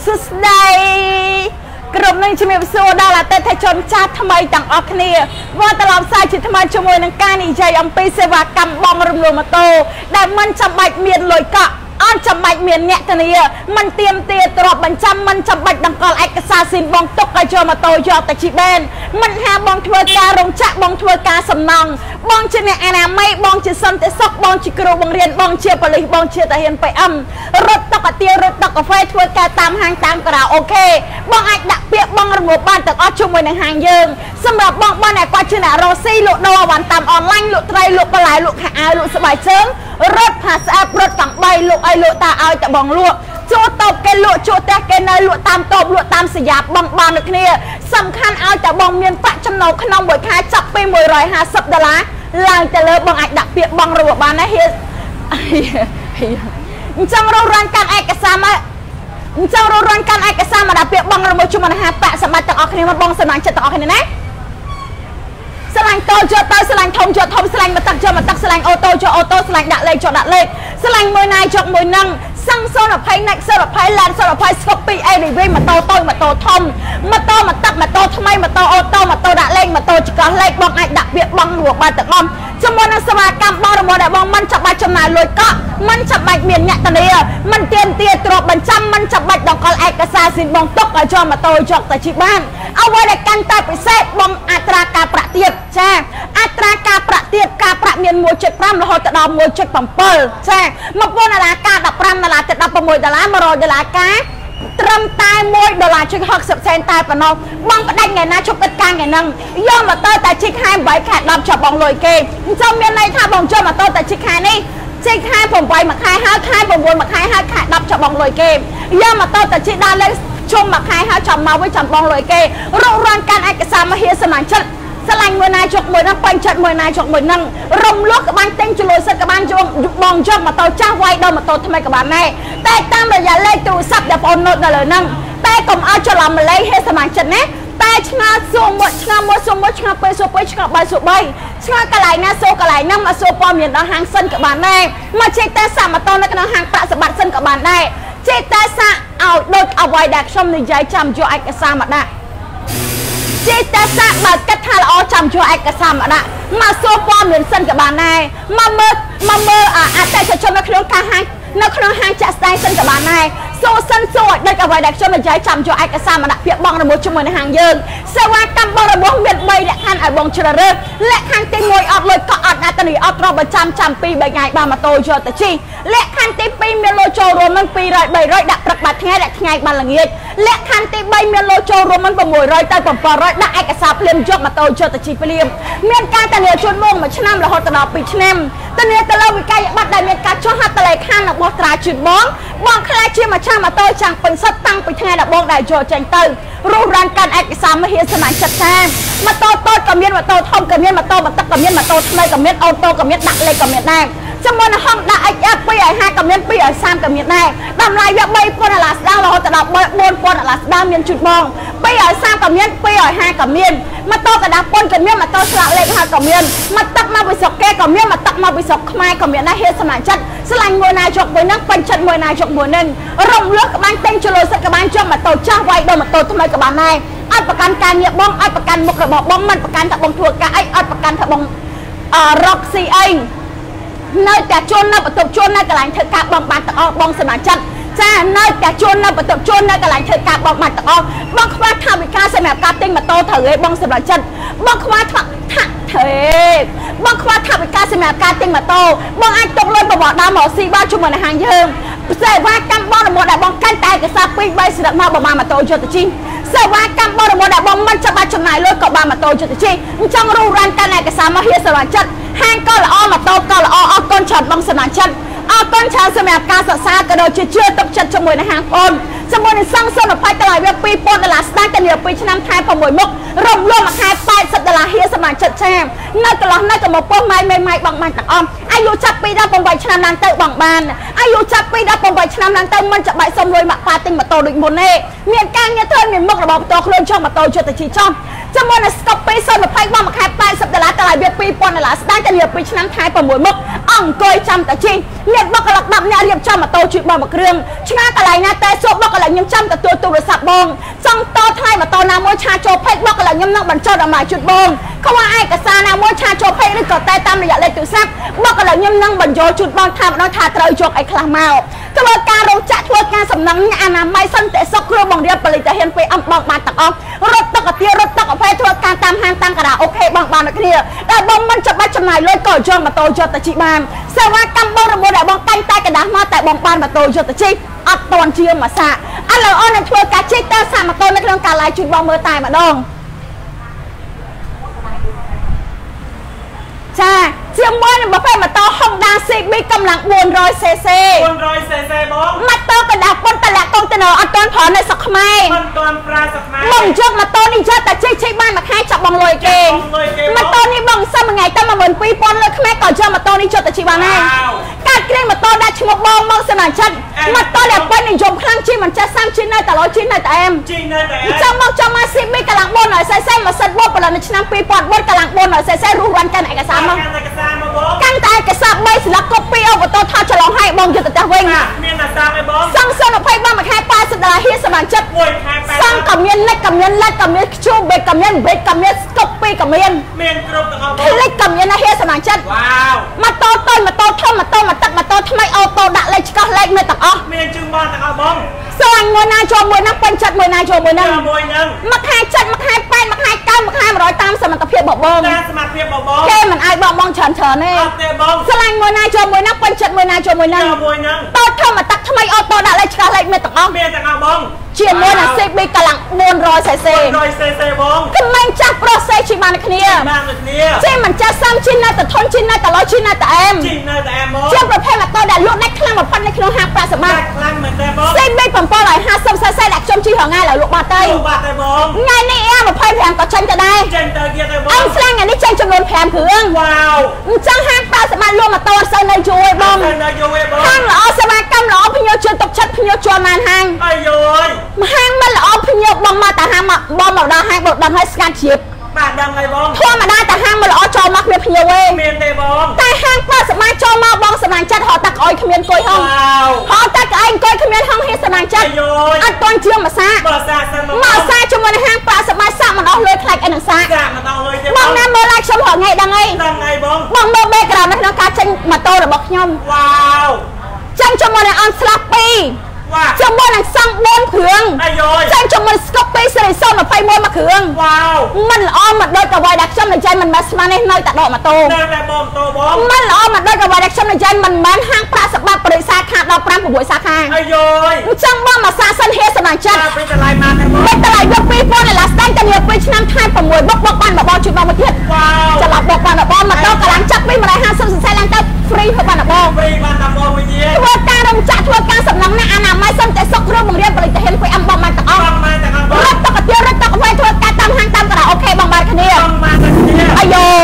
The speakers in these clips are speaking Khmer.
Susday ក្រុមនឹងជំរាបសួរដល់អតិថិជនចាស់ថ្មីទាំងអស់គ្នាមកត្រឡប់ផ្សាយជាថ្មីជាមួយនឹងការនិយាយអំពីសេវាកម្មបង់រំលោះម៉ូតូដែលមិនចាំបាច់មានលុយកក់អត់ចាំបាច់មានអ្នកធានាមិនទៀមទាទ្រព្យបញ្ចាំមិនចាំបាច់ដង្កល់ឯកសារស៊ីនបងទុកឲ្យចូលម៉ូតូយកទៅជីបែនមិនថាបងធ្វើការរោងចក្របងធ្វើការសំណង់បងជាអ្នកអនាម័យបងជាសន្តិសុខបងជាគ្រូបង្រៀនបងជាប៉ូលីសបងជាតាហាន PM រត់តុកកាទៀវរត់តុកកាហ្វេធ្វើការតាមហាងតាមការ៉ាអូខេបងអាចដាក់ពាក្យបងរងបានទាំងអស់ជាមួយនឹងហាងយើងសម្រាប់បងដែលគាត់ជាអ្នករស់ស៊ីលក់ដូរអវ៉ាន់តាមអនឡាញលក់ត្រីលក់បន្លែលក់ខោអាវលក់ស្បែកជើងរត់ផាស្អាប់រត់ទាំង3លក់ឲ្យលក់តាឲ្យតែបងលក់ចូលតបគេលក់ចូលផ្ទះគេនៅលក់តាមតបលក់តាមសយាបងបានដូចគ្នាសំខាន់ឲ្យតែបងមានប្រាក់ចំណូលក្នុងមួយខែចាប់ពី$150ឡើងទៅលើបងអាចដាក់ពាក្យបងរបស់បានណាហៀអញ្ចឹងរងរានកាន់ឯកសារមកអញ្ចឹងរងរានកាន់ឯកសារមកដាក់ពាក្យបងរបស់ជាមួយនឹង50សម្បត្តិទាំងអស់គ្នាមកបងសមាជិកទាំងអស់គ្នាណាស្រឡាញ់តូចយកទៅស្រឡាញ់ធំយកធំស្រឡាញ់មកទឹកយកមកទឹកស្រឡាញ់អូតូយកអូតូស្រឡាញ់ដាក់លេខយកដាក់លេខស្រឡាញ់មួយណាយកមួយនឹងសង្ស20 next 20 land 20 skop 2 ADV ម៉ូតូតូចម៉ូតូធំម៉ូតូមកទឹកម៉ូតូថ្មីម៉ូតូអូតូម៉ូតូដាក់លេខម៉ូតូចកោះលេខបងអាចដាក់ពាក្យបងរួចបានទាំងអស់ជាមួយនឹងសេវាកម្មបងរមដែលបងមិនចាំបាច់ចំណាយលុយកក់មិនចាំបាច់មានអ្នកធានាមិនទៀមទាទ្រព្យបញ្ចាំមិនចាំបាច់ដង្កល់ឯកសារស៊ីនបងទុកឲ្យចូលម៉ូតូយកទៅជីបានអ្វីដែលកាន់តែពិសេសបងអត្រាការប្រាក់ទៀតចាអត្រាការប្រាក់ទៀតការប្រាក់មាន$1.5រហូតដល់$1.7ចា$1000ការ$15ទៅ$16 $100ការត្រឹមតែ$1.60សេនតែប៉ុណ្ណោះបងផ្ដាច់ថ្ងៃណាជប់ឥតការថ្ងៃហ្នឹងយកម៉ូតូតែជីកខែ8ខែ10ចាប់បងលុយគេអញ្ចឹងមានន័យថាបងចូលម៉ូតូតែជីកខែនេះជីកខែ8មួយខែហើយខែ9មួយខែហើយខែ10ចាប់បងលុយគេយកម៉ូតូតែជីកដល់លេខជុំមួយខែហើយចាំមកវិញចាំបងលុយគេរករានកាន់ឯកសារមហាសមាជិកស្រឡាញ់មួយណាជុកមួយហ្នឹងពេញចិត្តមួយណាជុកមួយហ្នឹងរំលោះក្បាញ់ទិញចលួយសិតក្បាញ់ជុំបងយកម៉ូតូចាស់វាយដល់ម៉ូតូថ្មីក៏បានដែរតែតាមរយៈលេខទូរស័ព្ទដែលបងណូតនៅលើហ្នឹងតែកុំឲ្យច្រឡំម្លេះហេសមាជិកណាតែឆ្ងល់សួរមួយឆ្ងល់មួយសួរមួយឆ្ងល់2សួរ2ឆ្ងល់3សួរ3ឆ្ងល់កន្លែងណាសួរកន្លែងហ្នឹងមកសួរព័ត៌មានដល់ហាងសិនក៏បានដែរមកជិះតែសាក់ម៉ូតូនៅក្នុងហាងប្រាក់សម្បត្តិសិនក៏បានដែរជិះតែសាក់ឲ្យដូចអ្វីដែលខ្ញុំនិយាយចាំយកឯកសារមកដាក់ជិះតែសាក់បើគិតថាល្អចាំយកឯកសារមកដាក់មកសួរព័ត៌មានសិនក៏បានដែរមកមើលអតិថិជននៅក្នុងការហាងនៅក្នុងហាងចាក់ស្ដែងសិនក៏បានដែរសួរសិនសួរដូចអ្វីដែលខ្ញុំនិយាយចាំយកឯកសារមកដាក់ពាក្យបងរបស់ជាមួយនឹងហាងយើងសេវាកម្មបងរបស់មាន3លក្ខខណ្ឌឲ្យបងជ្រើសរើសលក្ខខណ្ឌទី1អត់លុយកក់អត់អ្នកធានាអត់ទ្រព្យបញ្ចាំ2 3ថ្ងៃបានម៉ូតូយកទៅជិះលក្ខខណ្ឌទី2មានលុយចូលរួមនឹង200 300ដាក់ព្រឹកបាត់ថ្ងៃដាក់ថ្ងៃបានល្ងាចលក្ខខណ្ឌទី3មានលុយចូលរួមនឹង600ទៅ700ដាក់ឯកសារភ្លាមយកម៉ូតូយកទៅជិះភ្លាមមានការធានាជូនមក1ឆ្នាំរហូតដល់2ឆ្នាំធានាទៅលើវិក័យប័ត្រដែលមានការចុះហត្ថលេខារបស់ត្រាជូនបងខ្លាចជាម្ចាស់ម៉ូតូចាំងពេញសិតតាំងពីថ្ងៃដែលបងដែលយកចេញទៅរស់រានកាន់ឯកសារមហាសមាជិកថាម៉ូតូតូចក៏មានម៉ូតូធំក៏មានម៉ូតូបន្ទឹកក៏មានម៉ូតូថ្មីក៏មានអូតូក៏មានដាក់លេខក៏មានដែរជាមួយនឹងហងដាក់ XF 250ក៏មាន230ក៏មានដែរតម្លៃវា$3000ស្ដាងរហូតដល់$4000ស្ដាងមានជូតបង230ក៏មាន250ក៏មានម៉ូតូកណ្ដាស់ប៉ុនក៏មានម៉ូតូស្លាកលេខហើយក៏មានម៉ូតូមកពីស្រុកគេក៏មានម៉ូតូមកពីស្រុកខ្មែរក៏មានដែរហេសមាជិកស្រឡាញ់មួយណាជុកមួយហ្នឹងពេញចិត្តមួយណាជុកមួយហ្នឹងរំលោះក្បាញ់ទិញចលួយសិតក្បាញ់ចុះម៉ូតូចាស់វាយដល់ម៉ូតូថ្មីក៏បានដែរអត់ប្រកាន់ការងារបងអត់ប្រកាន់មុខរបស់បងមិនប្រកាន់ថាបងធ្វើការអីអត់ប្រកាន់ថាបងរកស៊ីអីនៅតែជួននៅបន្ទប់ជួននៅកន្លែងធ្វើការបងបានទាំងអស់បងសមាជិកចានៅតែជួននៅបន្ទប់ជួននៅកន្លែងធ្វើការបងបានទាំងអស់បងខ្វះថវិកាសម្រាប់ការទិញម៉ូតូត្រូវឯងបងសមាជិកបងខ្វះបងខ្វះថវិកាសម្រាប់ការទិញម៉ូតូបងអាចទុកលុយបបដើមមកស៊ីបានជាមួយនឹងហាងយើងសេវាកម្មបងរមដែលបងកាន់តែឯកសារ2 3ស្រិតមកបងបានម៉ូតូយកទៅជិះសេវាកម្មបងរមដែលបងមិនចាំបាច់ចំណាយលុយក៏បានម៉ូតូយកទៅជិះអញ្ចឹងរស់រានកាន់ឯកសារមកហៀសមាជិកហាងក៏ល្អម៉ូតូក៏ល្អអរគុណច្រើនបងសមាជិកអរគុណច្រើនសម្រាប់ការសិក្សាក៏ដូចជាជឿទុកចិត្តជាមួយនឹងហាងបងជាមួយនឹងសង្ស័យ20តម្លៃវា$2000ស្ដាយតែនា2ឆ្នាំខែ6មុខរំលោះមួយខែ$80ហៀសមាជិកចានៅកន្លោះនៅកំពុះម៉ៃបងបានទាំងអស់អាយុចាប់ពី18ឆ្នាំឡើងទៅបងបានអាយុចាប់ពី18ឆ្នាំឡើងទៅមិនចាំបាច់សុំលុយមកប៉ាទិញម៉ូតូដូចមុនទេមានការងារធ្វើមានមុខរបបផ្ទាល់ខ្លួនចង់ម៉ូតូយកទៅជិះចំចាំមុនស្កប់ពី020បងមួយខែ$80តម្លៃវា$2000ស្ដាយតែលា2ឆ្នាំខែ6មុខអង្គុយចាំតាជីអ្នកបុគ្គលិក10នាក់រៀបចំម៉ូតូជួយបងមួយគ្រឿងឆ្ងាកន្លែងណាតែសួរបុគ្គលិកខ្ញុំចាំទទួលទូរស័ព្ទបងចង់តថ្លៃម៉ូតូណាមួយឆាចូលពេកបុគ្គលិកខ្ញុំនឹងបញ្ចុះដល់មកជួយបងខ្វះឯកសារណាមួយឆាចូលពេកឬក៏តែតាមរយៈលេខទូរស័ព្ទបុគ្គលិកខ្ញុំនឹងបញ្ចូលជួយបងថាម្ដងថាត្រូវយកអីខ្លះមកធ្វើការរោងចក្រធ្វើការសំណង់អនាម័យសន្តិសុខគ្រូបង្រៀនផលិតហ៊ានពេលអំបងបានទាំងអស់រត់ទឹកអារត់ទឹកអភ័យធ្វើការតាមហាងតាមការាអូខេបងបានដូចគ្នាតែបងមិនចាំបាច់ចំណាយលុយក៏យកម៉ូតូយកទៅជិះបានសេវាកម្មបងរបស់ដែលបងកាញ់តែกระดาษមកតែបងបានម៉ូតូយកទៅជិះអត់តន់ជាមួយសាឥឡូវអូននឹងធ្វើការជិះតាមសាកម៉ូតូនៅក្នុងការ live ជួយបងមើលតែម្ដងចាជាមួយនឹងប្រភេទម៉ូតូ Honda CB កម្លាំង 400cc 400cc បងម៉ូតូកណ្ដាស់ប៉ុនតលាក់កុងតឺន័រអត់ទាន់ប្រើនៅស្រុកខ្មែរមិនទាន់ប្រើស្រុកខ្មែរបងយកម៉ូតូនេះយកតែជិះបានមួយខែចាប់បងលុយគេម៉ូតូនេះបងសុំមួយថ្ងៃទៅ12000លុយខ្មែរក៏យកម៉ូតូនេះយកទៅជិះបានដែរកាត់គ្រឿងម៉ូតូដាក់ឈ្មោះបងមកសមាជិកម៉ូតូដែលពេញនិយមខ្លាំងជិះមិនចេះ30ជិះនៅតែឡូវជិះនៅតែអែមចាំមកចាំមក CB កម្លាំង 400cc ម៉ាស៊ីនបូផលិតនៅឆ្នាំ2004កម្លាំង 400cc រស់រាន់កាន់ឯកសារមកកាន់តែឯកសារ3ស្លាកកូពីអូបតូថតច្រឡំឲ្យបងយកទៅផ្ទះវិញមានអាសាឯបងសង20បងមួយខែ$80ហ៊ាសមាជិកមួយខែសងក៏មានលិចក៏មានឡាច់ក៏មានខ្ជុំបេកក៏មានបេកក៏មានស្កប់ពីក៏មានគ្រប់ទាំងអស់បងលិចក៏មានហ៊ាសមាជិកវ៉ាវម៉ូតូតូចម៉ូតូធំម៉ូតូមកទឹកម៉ូតូថ្មីអូតូដាក់លេខឆ្កោះលេខនៅទាំងអស់មានជើងបងទាំងអស់បងសងមួយណាចូលមួយណាពេញចិត្តមួយណាចូលមួយហ្នឹងមួយខែចិត្តមួយខែ8មួយខែ9មួយខែ100តាមសមត្ថភាពបងតាមសមត្ថភាពបងគេមិនឲ្យបងច្រើនទេអត់ទេបងឆ្លាញ់មួយណាចូលមួយណាពេញចិត្តមួយណាចូលមួយហ្នឹងតូចធំមកទឹកថ្មីអូតូដាក់លេខឆ្កោះលេខមានទាំងអស់មានទាំងអស់បងជាមួយនឹង CB កម្លាំង 400cc បងក្មេងចាស់ប្រុសសេជិះបានគ្នាជិះមិនចាស់សាំជិះនៅតែធន់ជិះនៅតែឡូវជិះនៅតែអែមបងជាប្រភេទម៉ូតូដែលលក់ដាច់ខ្លាំងបំផុតនៅក្នុងហាងប្រាក់សម្បត្តិខ្លាំងមែនទេបង CB 750cc ដែលខ្ញុំជិះរងថ្ងៃឡើយលក់បាត់ទៅបងថ្ងៃនេះ25ក៏ចេញទៅដែរចេញទៅទៀតទេបងអញស្លាញ់ថ្ងៃនេះចេញចំនួន5គ្រឿងវ៉ាវអញ្ចឹងហាងប្រាក់សម្បត្តិលក់ម៉ូតូអត់សូវនៅយូរទេបងហាងល្អសេវាកម្មល្អភ្ញៀវជឿទុកចិត្តភ្ញៀវជាន់ណានហាងអាយយហាងមិនល្អភ្ញៀវបងមកតែហាងបងមកដល់ហាងបងដឹងឲ្យស្ងាត់ជ្រាបបាទដឹងហើយបងធម្មតាតែហាងមិនល្អចូលមកគ្មានភ្ញៀវទេមានទេបងតែហាងប្រាក់សម្បត្តិចូលមកបងសម្បត្តិចិត្តហៅតាក់អុយគ្មានអង្គុយហងហៅតាក់អុយអង្គុយគ្មានហងហ៊ាសម្បត្តិចិត្តអត់ទាន់ជាមួយសាមកសាជាមួយនឹងហាងប្រាក់សម្បត្តិសាក់មិនអស់លុយខ្លាចអីនឹងសាក់មិនអស់លុយទេបងណាមើល like ខ្ញុំរហងៃដឹងហើយបងមើល background នៅក្នុងការចេញម៉ូតូរបស់ខ្ញុំវ៉ាវចេញជាមួយនឹងអនស្លាប់2ជាមួយនឹងសង់4គ្រឿងចេញជាមួយស្កប់ពីសេរី021មួយគ្រឿងវ៉ាវមិនល្អមកដូចអ្វីដែលខ្ញុំនិយាយមិនមែនស្មាននេះនៅតែដកម៉ូតូតែបងម៉ូតូបងមិនល្អមកដូចអ្វីដែលខ្ញុំនិយាយមិនមែនហាងប្រាក់សម្បត្តិបរិសាខាដល់5 6សាខាអាយយអញ្ចឹងបងមកសាសិនហ៊ាសម្រាប់ចិត្តពីតម្លៃមកទេបងពីតម្លៃយក$2000ឡាស្ដាយតែ2ឆ្នាំខែ6បុកបានបបជួយបងមួយទៀតវ៉ាវច្រឡំបុកបានបបម៉ូតូកម្លាំងចាប់ពី150ccឡើងទៅ free ធ្វើបានបប free បានតែបងមួយទៀតធ្វើការរោងចក្រធ្វើការសំណង់ណាអនាម័យសន្តិសុខគ្រូបង្រៀនផលិតហ៊ានពេលអំបងបានទាំងអស់រត់ទឹកទៀតរត់ទឹកវិញធ្វើការតាមហាងតាមការាអូខេបងបានគ្នាអាយយ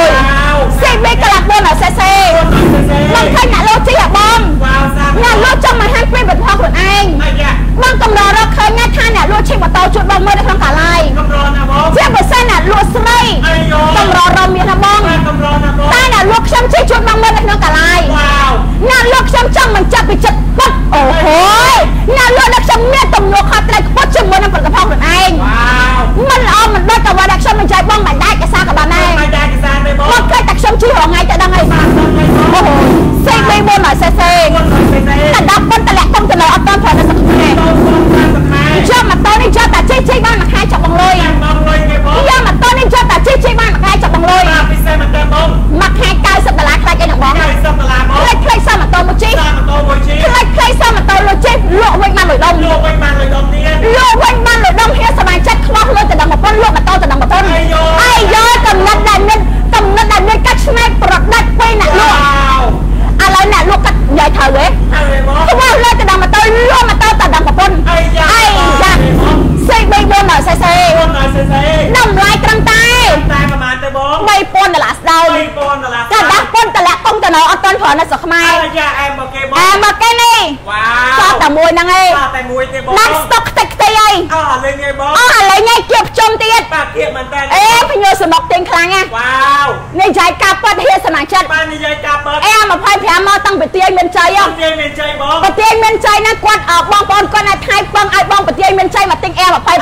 CB កម្លាំង 400cc បងឃើញអ្នកលោជិះបងអ្នកលោចង់មកហាងពេលបិទផងខ្លួនឯងបងកម្ររកឃើញថាអ្នកលោជិះម៉ូតូជួយបងមើលនៅក្នុងកាឡាយជាពិសេសអ្នកលោស្រីកម្ររមមានណាបងតែអ្នកលោខ្ញុំជិះជួយបងមើលនៅក្នុងកាឡាយអ្នកលោខ្ញុំចង់មិនចាប់ពីចិត្តពុតអូហូយអ្នកលោដែលខ្ញុំមានទំនួលខុសត្រូវខ្ពស់ជាមួយនឹងផលិតផលខ្លួនឯងមិនល្អមិនដូចតែว่าខ្ញុំមិនចៃបងមិនដែរកសាក៏បានដែរមកគេតែខ្ញុំជិះរងថ្ងៃទៅដឹងហើយអូហូយ CB 400cc តែដល់ប៉ុនតលាក់កុំទៅលើអត់តាមប្រើនៅស្រុកខ្មែរយកម៉ូតូនេះយកតែជិះបានមួយខែចាប់បងលុយយកម៉ូតូនេះយកតែជិះបានមួយខែចាប់បងលុយពិសេសមែនទេបងមួយខែ$90ខ្លាចអីនឹងបង $90បងខ្លាចសាម៉ូតូមួយជិះខ្លាចសាម៉ូតូលុយជិះលក់វិញបានលុយដុំទៀតលក់វិញបានលុយដុំហ៊ាសមាជិកខ្វះលុយទៅដល់1000លក់ម៉ូតូទៅដល់1000អាយយកកំណត់ដែលមានកាត់ឆ្នៃប្រដេចពីអ្នកលក់ឥឡូវអ្នកលក់កាត់និយាយត្រូវទេខ្វះលុយទៅដល់ម៉ូតូលក់ម៉ូតូទៅដល់1000អាយយ៉ា CB 400cc តម្លៃត្រឹមតែប្រហែលទៅបង $3000ស្ដើងតែដាក់ប៉ុនតលាក់កុំតនៅអត់ទាន់ប្រើនៅស្រុកខ្មែរអាយ៉ាអែមមកគេបងអែមមកគេនេះវ៉ាវសតតែមួយហ្នឹងឯងមួយទេបងដាក់ស្តុកខ្ទេចខ្ទេអីអស់លេងឯងបងអស់ឥឡូវញ៉ៃគៀបចំទៀតបាទគៀបមែនតើអេភញសនុកទៀងខ្លាំងណាវ៉ាវនេះចៃការប៉ាត់ហៀសនាចិត្តបាននិយាយការបើអេ25មកតាំងពីទាយមានចៃហ៎ទាយមានចៃបងប្រទាយមានចៃណាគាត់បងប្អូនគាត់ឲ្យថៃពឹងឲ្យបងប្រទាយមានចៃមកទិញ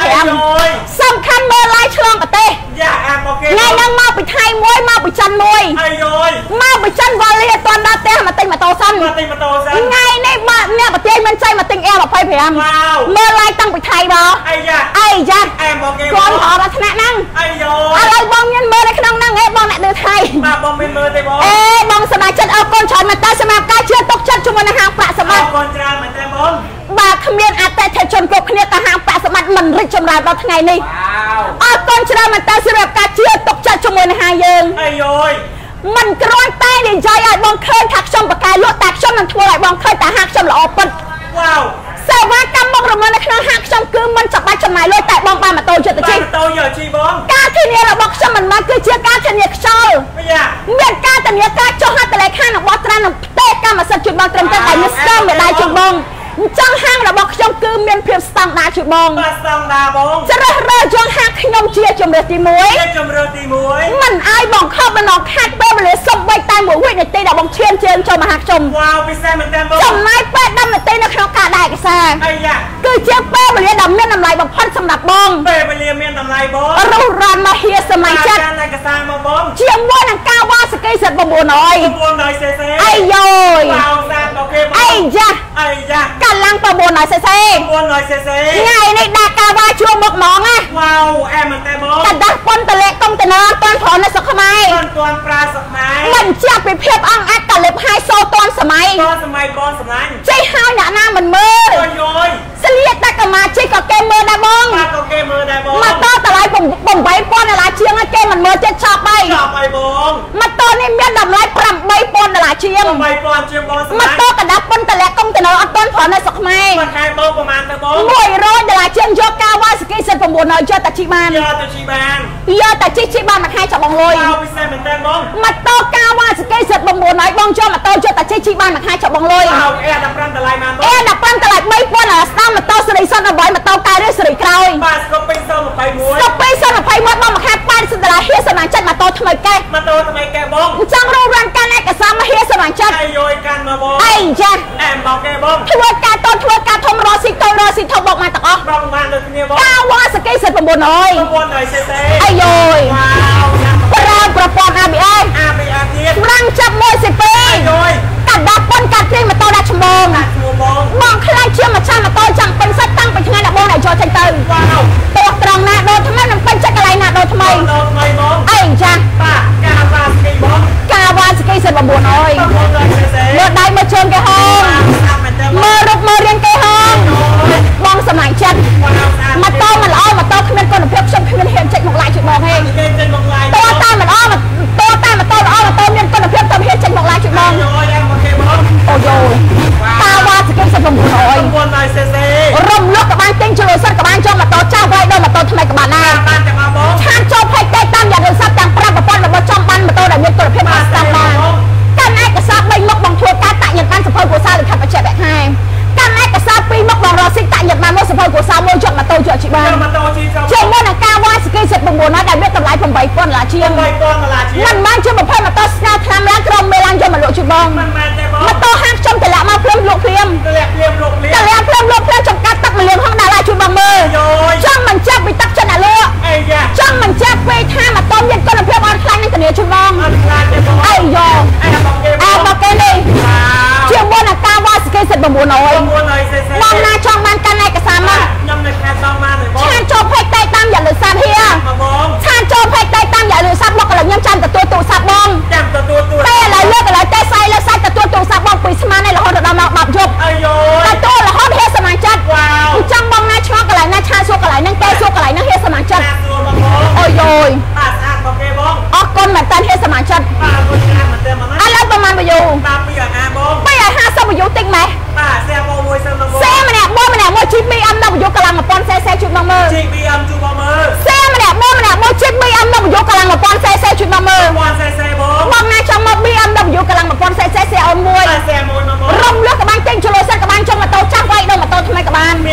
25សំខាន់មើលឡាយឆ្លងប្រទេសយ៉ាអាមកគេថ្ងៃហ្នឹងមកពីថៃមួយមកពីចិនមួយអាយយមកពីចិនវ៉ាលីអត់ទាន់ដល់ផ្ទះមកទិញម៉ូតូសិនមកទិញម៉ូតូសិនថ្ងៃនេះបាទអ្នកប្រទាយមានចៃមកទិញ 25 វ៉ាវមើលឡាយតាំងពីថៃបងអាយ៉ាអីចាអាមកគេបគាត់ងហៅដល់ថ្នាក់ហ្នឹងអាយយឥឡូវបងមានមើលនៅក្នុងហ្នឹងឯងបងអ្នកលើថៃបាទបងមានមើលទេបងអេបងសមាជិកអរគុណច្រើនមែនតើសម្រាប់ការជឿទុកចិត្តជាមួយនឹងហាងប្រាក់សម្បអត្តិរគុណច្រើនមែនតើបងបាទគ្មានអតិថិជនគ្រប់គ្នាក៏ហាងប្រាក់សម្បត្តិមិនរីកចម្រើនដល់ថ្ងៃនេះវ៉ាវអរគុណច្រើនមែនតើសម្រាប់ការជឿទុកចិត្តជាមួយនឹងហាងយើងអាយយមិនគ្រាន់តែនិយាយឲ្យបងឃើញថាខ្ញុំបកកែលក់តែខ្ញុំនឹងធ្វើឲ្យបងឃើញតែហាងខ្ញុំល្អពិតវ៉ាវសេវាកម្មមករំលងនៅក្នុងហាងខ្ញុំគឺមិនចាំបាច់ចំណាយលុយតែបងបានម៉ូតូចិត្តទៅបាជិះនម៉ូតូយកជីបងការធានារបស់ខ្ញុំមិនមែនគឺជាការធានាខ្យល់យ៉ាមានការធានាការចុះហត្ថលេខារបស់ត្រាននឹងផ្ទេរកម្មសិទ្ធិជួយបងត្រឹមត្រូវតែមានស្ទើរមេដាយជួយបងអញ្ចឹងហាងរបស់ខ្ញុំគឺមានភាពស្តង់ដារជួយបងបាទស្តង់ដាបងជ្រើសរើសយកហាងខ្ញុំជាជំរើសទីជាជំរឿទី 1មិនឲ្យបងខកដំណងខាត់ពេលវេលាសំបីតែ1វិនាទីដែលបងឈានជើងចូលមកហាងខ្ញុំវ៉ាវពិសេសមែនតើបងចំណាយពេល10នាទីនៅក្នុងការដាក់ឯកសារអាយ៉ាគឺជាពេលវេលាដ៏មានតម្លៃបំផុតសម្រាប់បងពេលវេលាមានតម្លៃបងរុះរាន់មកហៀសសម័យចិត្តការឯកសារមកបងជាមួយនឹងការវ៉ាសកេសិត900 900cc អីយយវ៉ាវសាមកគេបងអីយ៉ាអាយ៉ាកាឡើង900cc 900cc ថ្ងៃនេះដាក់ការវ៉ាជួមុខហ្មងណាវ៉ាវអែមែនតើបងកដាស់ប៉ុនតលេកុងតឺន័រតាន់ប្រនៅស្រុកខ្មែរទាន់ប្រើសម័យមិនជាប់ពីភាពអង្អាចកលិបហើយសូតាន់សម័យទាន់សម័យបងសម្លាញ់ចេះហើយអ្នកណាមិនមើលយយយស្លៀកតែកម្មាជិះក៏គេមើលដែរបងបាទក៏គេមើលដែរបងម៉ូតូតម្លៃ8000ដុល្លារជាងហើយគេមិនមើលចិត្តឆប់ហើយចប់ហើយបងម៉ូតូនេះមានតម្លៃ8000ដុល្លារជាង 3000ជាងបងសម្ម៉ូលាញ់តូកដាស់ប៉ុនតលេកុងតឺន័រអត់តាន់ប្រនៅស្រុកខ្មែរមកខែបងប្រហែលទៅបង 100ដុល្លារជាងយកការវ៉ាសកេសិត900យកតែជីបានយកទៅជីបានយកតែជីបានមួយខែចាប់បងលុយវ៉ាវពិសេសមែនតើបងម៉ូតូការវ៉ាសកេសិត900បងយកម៉ូតូយកតែជីបានមួយខែចាប់បងលុយវ៉ាវអែ15តម្លៃមកបងអេ15តម្លៃ3000ស្ដាំម៉ូតូសេរីសុន8ម៉ូតូកែឬសេរីក្រោយបាទស្គប់ពេញ21 ស្តុក2021បងមួយខែ80ដុល្លារហៀសសម្រាប់ចិត្តម៉ូតូថ្មីកែម៉ូតូថ្មីកែបងអញ្ចឹងរੂរាន់កាន់ឯកសារមកហៀសសម្រាប់ចិត្តអាយយកាន់មកបងអីចាអែមកគេបងធ្វើការតូចធ្វើការធំរស៊ីតូចរស៊ីធំបកមកទាំងអស់បងបានដូចគ្នាបងការវ៉ាសកេសិត900 900cc អីយយវ៉ាវយ៉ាប្រើប្រព័ន្ធ ABS អាពីអាទៀតរាំងចាប់មួយសិពីអាយយកាត់ដាក់ប៉ុនកាត់ព្រៀងម៉ូតូដាក់ឈ្មោះដាក់ឈ្មោះបងបងខ្លាចជាម្ចាស់ម៉ូតូចាំពេញសិតតាំងពីថ្ងៃដែលបងដែលចូលចេញទៅវ៉ាវទោះត្រង់ណាដូរថ្មីនឹងពេញចិត្តកន្លែងណាដូរថ្មីម៉ូតូថ្មីបងអីចាបាទការវ៉ាស្គីបងការវ៉ាសកេសិត900 900cc មើលដៃមើលជើងគេហងស្អាតមែនតើបងមើលរូបមើលរាងគេហងបងសម្លាញ់ចិត្តវ៉ាវស្អាតម៉ូតូមិនល្អម៉ូតូគ្មានគុណភាពខ្ញុំគ្មានហ៊ានចេញមកឡាយជួយបងទេគេចេញមកឡាយតើតែមិនល្អតើតែម៉ូតូល្អម៉ូតូមានគុណភាពខ្ញុំហ៊ានចេញមកឡាយជួយបងយយអែមកគេបងអូយការវ៉ាសកេសិត900 900cc រំលឹកក៏បានទិញជលសិតក៏បានចូលម៉ូតូចាស់វាយដល់ម៉ូតូថ្មីក៏បានដែរបានតែមកបងឆានចូលផេកតែតាមយ៉ាងរស័ព្ទទាំង5ប្រព័ន្ធរបស់ចំបានម៉ូតូដែលមានគុណភាពបានស្តង់ដារកាន់ឯកសារ3មុខបងធ្វើការតាក់ញឹកបានសភៅគ្រួសារលិខិតបច្ចេកវិទ្យាកាន់ឯកសារ2មុខបងរកស៊ីតាក់ញឹកបានមកសភៅគ្រួសារមួយយកម៉ូតូយកជីបានម៉ូតូជីចូលជាមួយនឹងការវ៉ាសកេសិត900ដែលមានតម្លៃ8000ដុល្លារជាង 3000ដុល្លារជាងមិនបានជាប្រភេទម៉ូតូស្នាថ្នាំឡើងក្រុមមេឡើងយកមកលក់ជីបងមិនមែនទេបងម៉ូតូហាងខ្ញុំតម្លាក់មកភ្លាមលក់ភ្លាមទម្លាក់ភ្លាមលោកភ្លាមតម្លាក់ភ្លាមលក់ភ្លាមចំកាត់ទឹក1លានហងដុល្លារជួយបងមើលយយចង់មិនចាប់ពីទឹកចិត្តអាល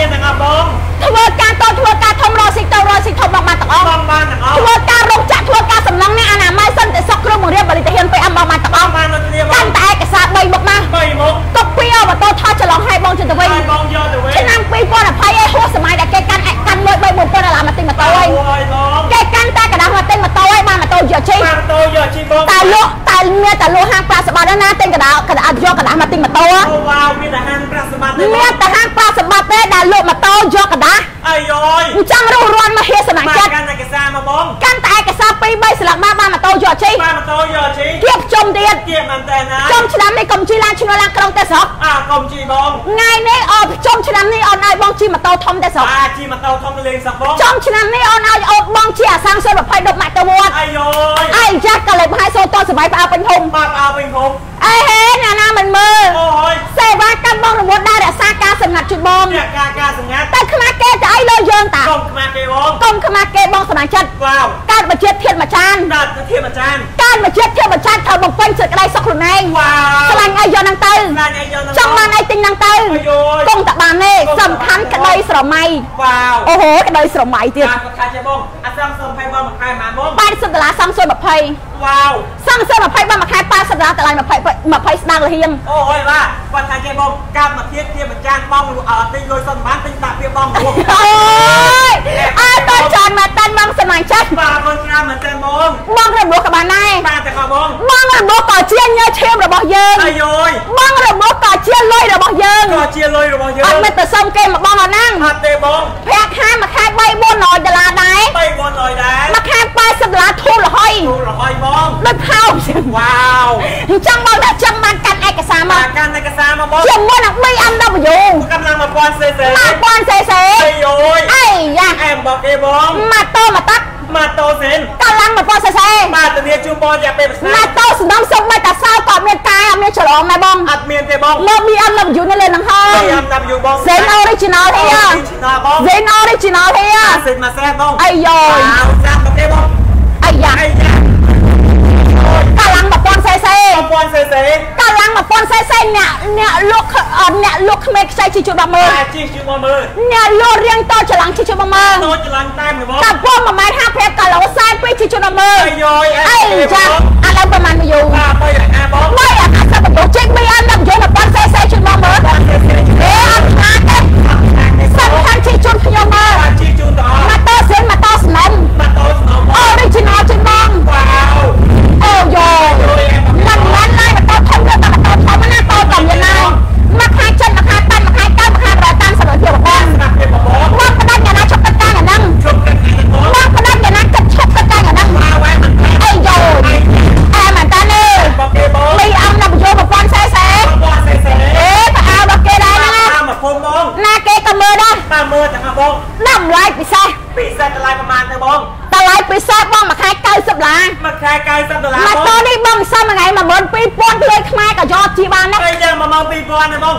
ទាំងអស់បងធ្វើការតធ្វើការធំរស៊ីតរស៊ីធំបងបានទាំងអស់បងបានទាំងអស់ធ្វើការរោងចក្រធ្វើការសំឡងនេះអាណាម៉ៃសន្តិសុខគ្រូបង្រៀនបរិធានពេលអំបងបានទាំងអស់បាននៅគ្នាបងកាន់តែឯកសារ3មុខណា 3មុខទុកពីអបតថតច្រឡំឲ្យបងជិតទៅវិញឲ្យបងយកទៅវិញឆ្នាំ2020ឯហួសសម័យដែលគេកាន់លុយ3-4000ដុល្លារមកទិញម៉ូតូហើយអូយបងគេកាន់តែកណ្ដាស់មកទិញម៉ូតូហើយបានម៉ូតូយកជិះបានម៉ូតូយកជិះបងតែលក់តែមានតែលក់ហាងប្រាក់សម្បត្តិណាទិញកណ្ដាស់យកកណ្ដាស់មកទិញម៉ូតូអូវ៉ាវមានតែហាងប្រាក់សម្បត្តិទេមានតែហាងប្រាក់សម្បត្តិទេដែលលក់ម៉ូតូយកកណ្ដាស់អាយយអញ្ចឹងរស់រាន់មកហៀសនាបានចិត្តកាន់ឯកសារមកបងកាន់តែឯកសារ2-3ស្លឹកបានម៉ូតូយកជិះបានម៉ូតូយកជិះគៀបជុំទៀតគៀបមែនតើណាជុំឆ្នាំនេះកុំជិះឡានឈ្នួលឡានក្រុងទេស្រុកកុំជិះបងថ្ងៃនេះអូជុំឆ្នាំនេះអូនឲ្យបងជិះម៉ូតូធំទេស្រុកជិះម៉ូតូធំលេងសោះបងចុងឆ្នាំនេះអូនឲ្យអូនបងជាអាសាំង20ដុបម៉ាក់ទៅវត្តអាយយអីចាស់ក៏លេបហើយសូតសបាយផ្អើពេញភូមិបាទអើវិញខ្ញុំអីហេណាណាមិនមើលអូយសេវាកម្មបងរវល់ដែររក្សាការសម្ងាត់ជូនបងអ្នកការសម្ងាត់តែខ្មាស់គេទៅអីលើយើងតាកុំខ្មាស់គេបងកុំខ្មាស់គេបងសម្រាប់ចិត្តវ៉ាវកើតមកជាតិធាតមួយចានដល់ទៅធៀបអាចារ្យកើតមកជាតិធាតមួយចានត្រូវបំពេញសេចក្តីសុខខ្លួនឯងវ៉ាវឆ្លាញ់អីយកហ្នឹងទៅណាញ់យកនឹងចង់បានអីទិញហ្នឹងទៅអាយយគង់តែបានទេសំខាន់ក្តីស្រមៃវ៉ាវអូហូក្តីស្រមៃទៀតបាទប្រកាសចេះបងអាស្រមសុំ20បងមួយខែម៉ាបង 80ដុល្លារសងសួយ20 វ៉ាវសងសួយ20បងមួយខែ80ដុល្លារតម្លៃ20ស្ដាងលហៀងអូយបាទគាត់ថាចេះបងកម្មមកធៀបអាចារ្យបងទិញលុយសុំបានទិញដាក់ពីបងរួមអូយអើតើចានមកតាន់បងសម្លាញ់ចិត្តបាទបងស្នាមមែនតើបងបងរបួសក៏បានដែរបាទតែក៏បងបងរបួសក៏ជាញើឈាមរបស់យើងអាយយបងរបួសក៏ជាលុយរបស់យើងក៏ជាលុយរបស់យើងអត់មិនទៅសុំគេមកបងអត់ហ្នឹងអត់ទេបងប្រាក់ខែមួយខែ3-400ដុល្លារដែរ 3-400ដែរមួយខែ80ដុល្លារធូររហុយទូរហុយបងដូចថោកចឹងវ៉ាវអញ្ចឹងបងថាចង់បានកាត់ឯកសារមកកាន់ឯកសារមកបងជាមួយនឹង BMW កម្លាំង1000 cc 1000cc អាយយអីយ៉ាអែមបងគេបងម៉ាតូមកតាក់ម៉ាតូសិនកម្លាំង1000cc បាទធានាជូនបងយ៉ាពេលប្រសាម៉ាតូសំដងសុំមិនតាសោក៏មានកាយអត់មានច្រឡំដែរបងអត់មានទេបងមក BMW នៅលើនឹងហើយ BMW បង Zen original ទេយ៉ា original បង Zen original ទេយ៉ាសិនមកសេះបងអីយ៉យចាស់មកទេបងអីយ៉ាអាយយ៉ាកម្លាំង1000cc 1000 cc កម្លាំង1000cc អ្នកលក់ក្មេងខ្ចីជីជូនបងមើលអាជីជូនមកមើលអ្នកលក់រៀងតច្រឡំជីជូនបងមើលតូចច្រឡំតែមបងកាពង1.55គីឡូ42ជីជូនបងមើលអាយយអីចាឥឡូវប្រហែលមកយូរបាទ3អាបង 3អាកាសបដូរចេញមីអត់ដល់យក 1000cc ជូនបងមើលអេអត់ខាតទេសំខាន់ជីជូនខ្ញុំមើលអាជីជូនទៅអស់ម៉ាតូសិនម៉ាតូស្នំម៉ាតូស្នំបង original ជូនបងវ៉ាវអូយ៉មិនមែនឡើយម៉ាតូធំទេតែម៉ាតូធំណាតូតែមានណាមកខែចិត្តមកខែ8មកខែ9មកខែ130ទៅទៀតបងស្នាប់ទេបងមកបដាច់យ៉ាងណាជប់កាត់ការយ៉ាងហ្នឹងជុំទឹកនេះបងមកបដាច់យ៉ាងណាកាត់ឈប់កាត់ការយ៉ាងហ្នឹងវ៉ាវមិនអីយ៉អែមែនតើនេះបងគេបងមីអំដល់យក 1000cc 1000 cc អេតើអើរបស់គេដែរណាតាមមកភូមិបងណាគេក៏មើលដែរតាមមើលទាំងបងតម្លៃពិសេសពិសេសតម្លៃប្រហែលទៅបងតម្លៃពិសេសបងមួយខែ90ដុល្លារមួយខែ90ដុល្លារម៉ូបងតូនេះបងសុំថ្ងៃ12000លើខ្មែរក៏យកជីបានដែរអីយ៉ាង12000ទេបង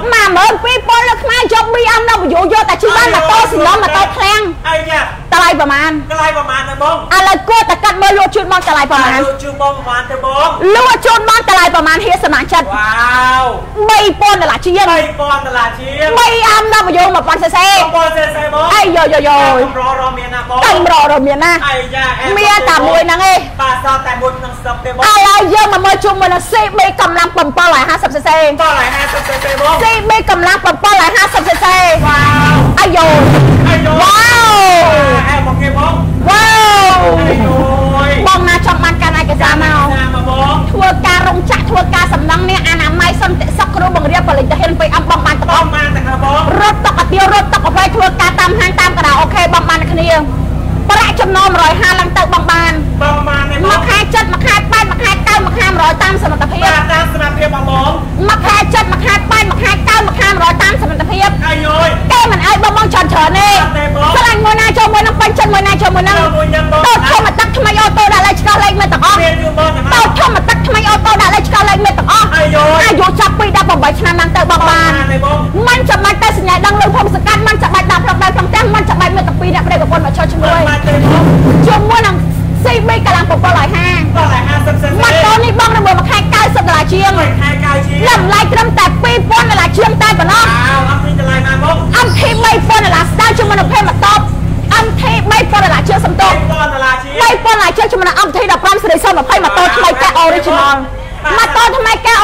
12000លើខ្មែរយក BMW យកតែជីបានម៉ូតូសំឡំម៉ូតូឃ្លាំងអីយ៉ាងតម្លៃប្រហែលតម្លៃប្រហែលទៅបងឥឡូវគួរតែកាត់មើលលក់ជូនបងតម្លៃប្រហែលជូនបងប្រហែលទៅបងលក់ជូនបងតម្លៃប្រហែលហៀសមាចិត្តវ៉ាវ 3000ដុល្លារជាង 3000ដុល្លារជាង BMW 1000cc 1000 cc បងអីយ៉ររមានណាបងតែររមានណាអីយ៉ាងតែមួយហ្នឹងឯងបាទសតតែមួយក្នុងស្រុកទេបងឥឡូវយើងមកមើលជុំមួយនឹង CB កម្លាំង 750cc បងឲ្យ 50cc បង CB កម្លាំង 750cc វ៉ាវអាយ៉អាយវ៉ាវអែមកគេបងវ៉ាវអាយបងណាចង់បានការឯកសារមកមកបងធ្វើការរោងចក្រធ្វើការសំណង់នេះអនាម័យសន្តិសុខគ្រូបង្រៀនបរិយាកាសពេលអំបងបានតបង ងបានតែបងរត់តុកអាទៀវរត់តុកអ្វីធ្វើការតាមហាងតាមការាអូខេបងបានគ្នាប្រាក់ចំណូល150ឡើងទៅបងបានបងបានទេបងមួយខែ7មួយខែ8មួយខែ9មួយខែ100តាមសមត្ថភាពបាទតាមសមត្ថភាពបងមួយខែ7មួយខែ8មួយខែ9មួយខែ100តាមសមត្ថភាពអាយយគេមិនឲ្យបងច្រើនច្រើនទេស្លាញ់មួយណាចូលមួយនឹងពេញចិត្តមួយណាចូលមួយនឹងមួយយ៉ាងបងតូចធំមកទឹកថ្មីអូតូដាក់លេខឆ្កោះលេខមេទាំងអស់មានយូរបងទាំងតូចធំមកទឹកថ្មីអូតូដាក់លេខឆ្កោះលេខមេទាំងអស់អាយយអាយុចាប់ពី18ឆ្នាំឡើងទៅបងបានទេបងមិនចាំបាច់តែសញ្ញាដឹងលើភូមិសង្កាត់មិនចាំបាច់ដាក់ផ្លុកដៃក្នុងផ្ទះមិនចាំបាច់មានតែពីរអ្នកប្តីប្រពន្ធមកចូលជាមួយបានទេបងជាមួយនឹង CB កម្លាំង750 បងឲ្យ 50cc ម៉ូតូនេះបងនៅមួយខែ90ដុល្លារជាងមួយខែ9ជាងតម្លៃត្រឹមតែ2000ដុល្លារជាងតែប៉ុណ្ណោះអត់មានតម្លៃណាបងអត់ធី3000ដុល្លារ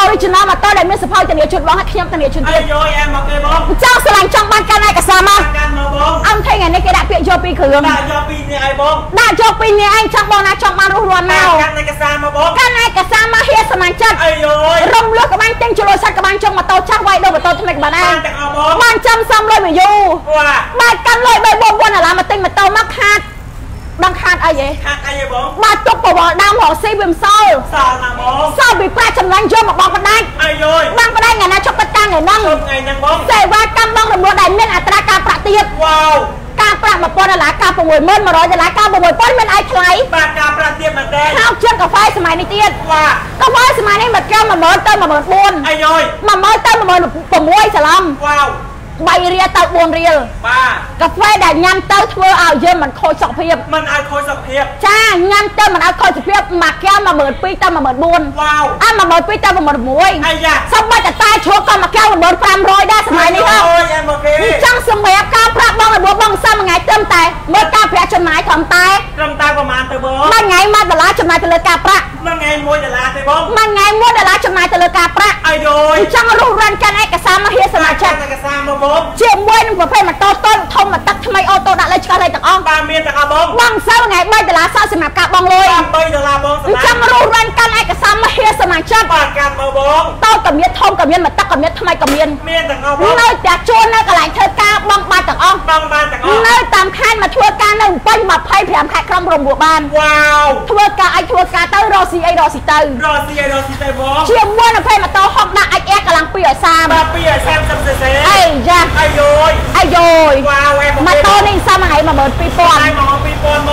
original ម៉ូតូដែលមានសភៅធានាជូនបងឲ្យខ្ញុំធានាជូនទៀតយោអែមកគេបងចង់ស្រឡាញ់ចង់បានកាន់ឯកសារមកកាន់មកបងអង្គថ្ងៃនេះគេដាក់ពាក្យយកពីគ្រឿងដាក់យកពីនេះឲ្យបងដាក់យកពីនេះឯងចង់បងណាចង់បានរស់រានមកកាន់ឯកសារមកបងកាន់ឯកសារមកហៀសសមាជិកអាយយរំលឹកក្បាញ់ទាំងជលសាច់ក្បាញ់ចង់ម៉ូតូចាស់វាយដូរម៉ូតូថ្មីក្បាញ់ឯបាងនទាំងអស់បងបានចាំសំលុយមកយូរវ៉ាបាទកាន់លុយ3 4 4ឥឡូវមកទិញម៉ូតូមកខាតដឹងខាតអីហ៎ខាត់អីហ៎បងបាទទុកប្រវល់ដើមរកស៊ីវាមិនសល់សល់ណាបងសល់ពីប្រាក់ចំណេញយកមកបងបដាច់អាយយបងបដាច់ថ្ងៃណាជប់តាំងថ្ងៃហ្នឹងជប់ថ្ងៃហ្នឹងបងសេវាកម្មបងរំលោះដែលមានអត្រាការប្រាក់ទៀតវ៉ាវការប្រាក់$1000ការ$6,100ការ$6000មានអីថ្លៃបាទការប្រាក់ទៀតមែនទេខោជិតកាហ្វេសម័យនេះទៀតវ៉ាកាហ្វេសម័យនេះមកចូល10000ទៅ14000 អាយយ 10000ទៅ16000ច្រឡំវ៉ាវ 3រៀលទៅ4រៀលបាទកាហ្វេដែលញ៉ាំទៅធ្វើឲ្យយើងមិនខូចសុខភាពមិនឲ្យខូចសុខភាពចាញ៉ាំទៅមិនឲ្យខូចសុខភាពមួយកែវ12000ទៅ14000 វ៉ាវអើ12000ទៅ16000 អាយ៉ាសំបីតតែជ្រុកក៏មួយកែវ15000ដែរសម័យនេះហ៎អូយអែមកគេចង់សម្រាប់ការប្រាក់បងរបួសបងសាមថ្ងៃត្រឹមតែមើលការប្រាក់ចំណាយត្រឹមតែត្រឹមតែប្រហែលទៅបងមួយថ្ងៃ$1ចំណាយទៅលើការប្រាក់មួយថ្ងៃ$1ទេបងមួយថ្ងៃ$1ចំណាយទៅលើការប្រាក់អាយយចង់រស់រានកាន់ឯកសារមកហៀសសមាជិកឯកសារមកបងជាមួយនឹងប្រភេទម៉ូតូតូចធំមកទឹកថ្មីអូតូដាក់លេខឆ្កឹះលេខទាំងអស់បាទមានទាំងអស់បងបងសើថ្ងៃ$3សល់សម្រាប់ការបងលុយ $3បងសម្រាប់ចង់រស់រានកាន់ឯកសារមកហៀសសមាជិកបាទកាន់មកបងតូចក៏មានធំក៏មានមកទឹកក៏មានថ្មីក៏មានមានទាំងអស់បងនៅតែជួននៅកន្លែងធ្វើការបងបានទាំងអស់បងបានទាំងអស់នៅតាមខេត្តមកធ្វើការនៅពេញ25ខេត្តក្រុងរំពោះបានវ៉ាវធ្វើការអាចធ្វើការទៅរកស៊ីអីរកស៊ីទៅរស់ស៊ីទៅបងជាមួយនឹងភេទម៉ូតូហុកដាក់អាចអែកកម្លាំង230 បាទ230cc អីយ៉ាអាយយអាយយវ៉ាវអែមកម៉ូតូនេះសាមថ្ងៃ12000 មក2000មក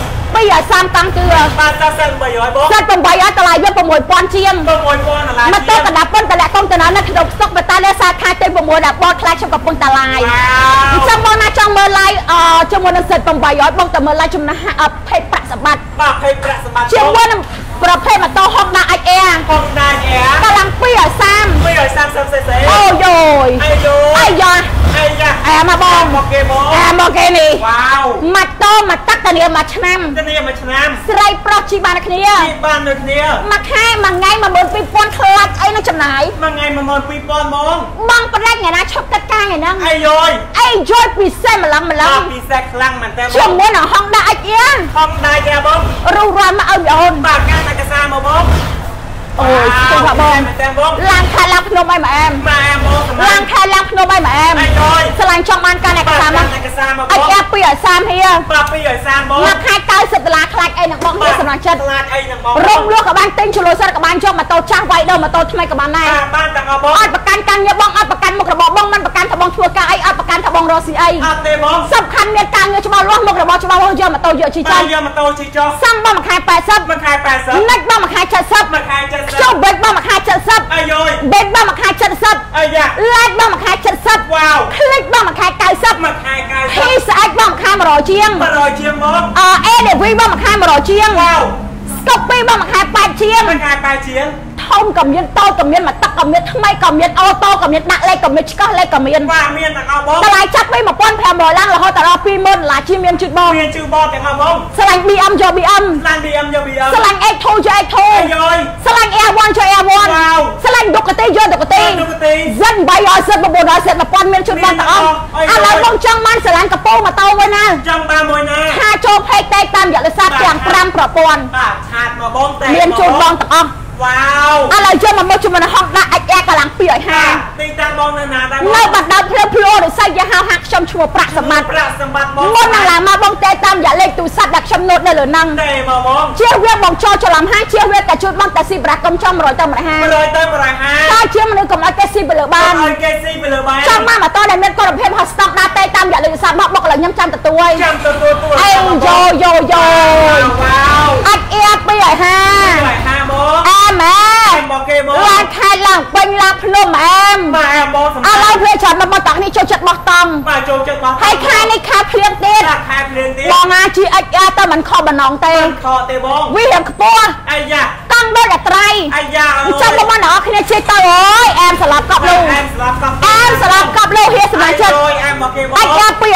230តាំងគឺបាទ4800បង 78ឲ្យតម្លៃវា6000ជាង 6000$ ម៉ូតូកណ្ដាប់ប៉ុនតម្លាក់កុំតំណនៅក្នុងស្តុកបតាលេសាខាទី6ដែលបតខ្លាចខ្ញុំកំពុងតែឡាយវ៉ាវចង់បងណាចង់មើលឡាយជាមួយនឹង7800បងតែមើលឡាយចំណាស់ភេទប្រាក់សម្បត្តិបាទភេទប្រាក់សម្បត្តិជាមួយនឹងប្រភេទម៉ូតូហុកដាក់អាចអែផងដែរអែកម្លាំង230 230cc អូយយអាយយអាយ៉ាអាយ៉ាអែមកបងមកគេបងអែមកគេនេះវ៉ាវម៉ូតូមកតាក់តានីមួយឆ្នាំទៅនេះមួយឆ្នាំស្រីប្រុសជីបានគ្នាទីបានដូចគ្នាមួយខែមួយថ្ងៃ12000ខ្លាចអីនឹងចំណាយមួយថ្ងៃ12000ហ្មងបងប្រដេចថ្ងៃណាឈប់ទឹកការថ្ងៃហ្នឹងអាយយអីយយពិសេសម្លឹងបាទពិសេសខ្លាំងមែនតើបងជាមួយនឹងហុងដាក់អីអៀផងដែរគេបងរុះរាន់មកឲ្យអូនបាទការឯកសារមកបងអូយស្ទើរបងមែនតើបងឡើងខែឡើងភ្នំអីម៉ែមម៉ែបងសម្រាប់ឡើងខែឡើងភ្នំអីម៉ែមអាយយឆ្លាញ់ចង់បានការឯកសារមកឯកសារមកអបងីអា230ហៀបាទ230បងមួយខែ$90ខ្លាចអីនឹងបងវាសម្រាប់ចិត្តខ្លាចអីនឹងបងរំលោះក៏បានទិញជលុយសិតក៏បានយកម៉ូតូចាស់វាយដូរម៉ូតូថ្មីក៏បានដែរបានទាំងអស់បងអត់ប្រកាន់កាន់យកបងអត់ប្រកាន់មុខរបរបងមិនប្រកាន់ថាបងធ្វើការអីអត់ប្រកាន់ថាបងរកស៊ីអីអត់ទេបងសំខាន់មានការងារច្បាស់លាស់មុខរបរច្បាស់លាស់យកម៉ូតូយកជីចាចាយកម៉ូតូជិះចុះសំបងមួយខែ80 មួយខែ80 និចបងមួយខែ70 មួយខែចុះ 70 បេកបងមួយខែ70 អាយយបេកបងមួយខែ70 អាយ៉ាឡាច់បងមួយខែ70 វ៉ាវคลิกបងមួយខែ90 មួយខែភីស្អែកបងមួយខែ100ជាង 100ជាងបង ADV បងមួយខែ100ជាងវ៉ាវស្កុបពីបងមួយខែ80ជាងមួយខែ80ជាងធំក៏មានតូចក៏មានមកទឹកក៏មានថ្មីក៏មានអូតូក៏មានដាក់លេខក៏មានឆ្កោះលេខក៏មានវ៉ាមានទាំងអស់បងតម្លៃចាប់ពី$1500ឡើងរហូតដល់$20000ជាមានជិតបងមានជឺបងទាំងអស់បងស្រឡាញ់ BM យក BM ឡាន BM យក BM ស្រឡាញ់ X2 យក X2 អាយយស្រឡាញ់ Air1 យក Air1 វ៉ាវស្រឡាញ់ Ducati យក Ducati ទូកទី ZIN 800 ZIN 900 ZIN 1000មានជិតបងទាំងអស់ឥឡូវបងចង់បានស្រឡាញ់កប៉ូម៉ូតូមួយណាចង់បានមួយណាថាចូលផេកតែតាមរយៈលេខសាទាំង5ប្រព័ន្ធបាទឆាតមកបងតែមានជូនបងទាំងអស់វ៉ាវឥឡូវយកមកមកជាមួយនឹងហុកដាក់អាចកម្លាំង250 ទីតាំងបងនៅណាដែរនៅបណ្ដោយភ្លើភ្លោរិស័យយហៅហាក់ខ្ញុំឈ្មោះប្រាក់សម្បត្តិប្រាក់សម្បត្តិបងមុននឹងឡើងមកបងតែតាមរយៈលេខទូរស័ព្ទដែលខ្ញុំណូតនៅលើហ្នឹងតែមកបងជៀសវាបងចូលច្រឡំហាងជៀសវាតែជួតបងតែស៊ីប្រាក់កុំចំ100ទៅ150 100ទៅ150 តែជាមនុស្សកុំឲ្យគេស៊ីទៅលើបានឲ្យគេស៊ីទៅលើបានចង់មកម៉ូតូដែលមានគុណភាពហោះស្តុកដាក់តែតាមរយៈលេខទូរស័ព្ទមកបុកឡើងខ្ញុំចាំទទួលចាំទទួលទូរស័ព្ទអេយោវ៉ាវអត់អៀ250 250បងអែម៉ែមកគេបងឡើងខេត្តឡើងពេញឡើងភ្នំអែមម៉ែបងសម្ឥរាប់ឡូវភ្លេចច្រើនមកតាក់នេះចូលចិត្តបោះតង់បាទចូលចិត្តបងហើយខែនេះខែភ្លៀងទៀតដាក់ខែភ្លៀងទៀតបងអាជីអិចទៅមិនខុសបំណងទេខកទេបងវារៀងខ្ពស់អាយ៉ាតង់ដូចអាត្រៃអាយ៉ាអើយចាំបងអ្នកគ្នាជិះទៅអើយអែមស្លាប់កប់លូអែមស្លាប់កប់អែមស្លាប់កប់លូហៀសសមាជិកអើយអែមមកគេបងអិច250ក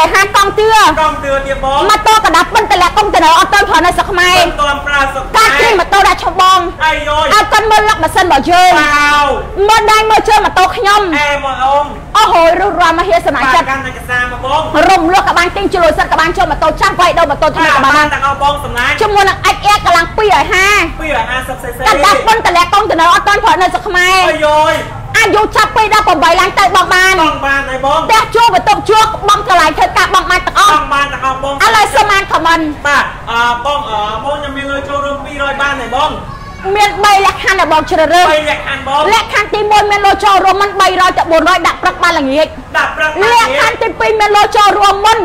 ងទឿទៀតបងម៉ូតូកណ្ដាប់ប៉ុនតលាក់កុងតឺន័រអត់ទាន់ប្រើនៅស្រុកខ្មែរមិនទាន់ប្រើស្រុកការជិះម៉ូតូដាក់ឈប់បងអាយយអើគាត់មើលលក្ខម៉ាស៊ីនរបស់យើងវ៉ាវមើលដៃមើលជើងម៉ូតូខ្ញុំអេមកអូនអូហូយរុះរាន់មហាសមាជិកកាន់ឯកសារមកបងរំលក់ក៏បានទិញជលុយសិតក៏បានចូលម៉ូតូចាស់វាយដូរម៉ូតូថ្មីក៏បានទាំងអស់បងសំណាញ់ជាមួយនឹងអាចអែកកម្លាំង250 250 cc កណ្ដាប់ប៉ុនតលាក់កុងតឺន័រអត់ទាន់ប្រើនៅស្រុកខ្មែរអាយយអាយុចាប់ពី18ឡើងទៅបងបានបងបានហើយបងផ្ទះជួលបន្ទប់ជួលបងថ្លៃធ្វើការបងបានទាំងអបស់ងបានទាំងអស់បងឥឡូវសុំបានខមមិនបាទបងខ្ញុំមានលុយចូលរួម200បានហើយបងមាន3លក្ខខណ្ឌដែលបងជ្រើសរើស 3លក្ខខណ្ឌបងលក្ខខណ្ឌទី1មានលុយចូលរួមមិន300ទៅ400ដាក់ព្រឹកបានល្ងាចដាក់ព្រឹកលក្ខខណ្ឌទី2មានលុយចូលរួមមិន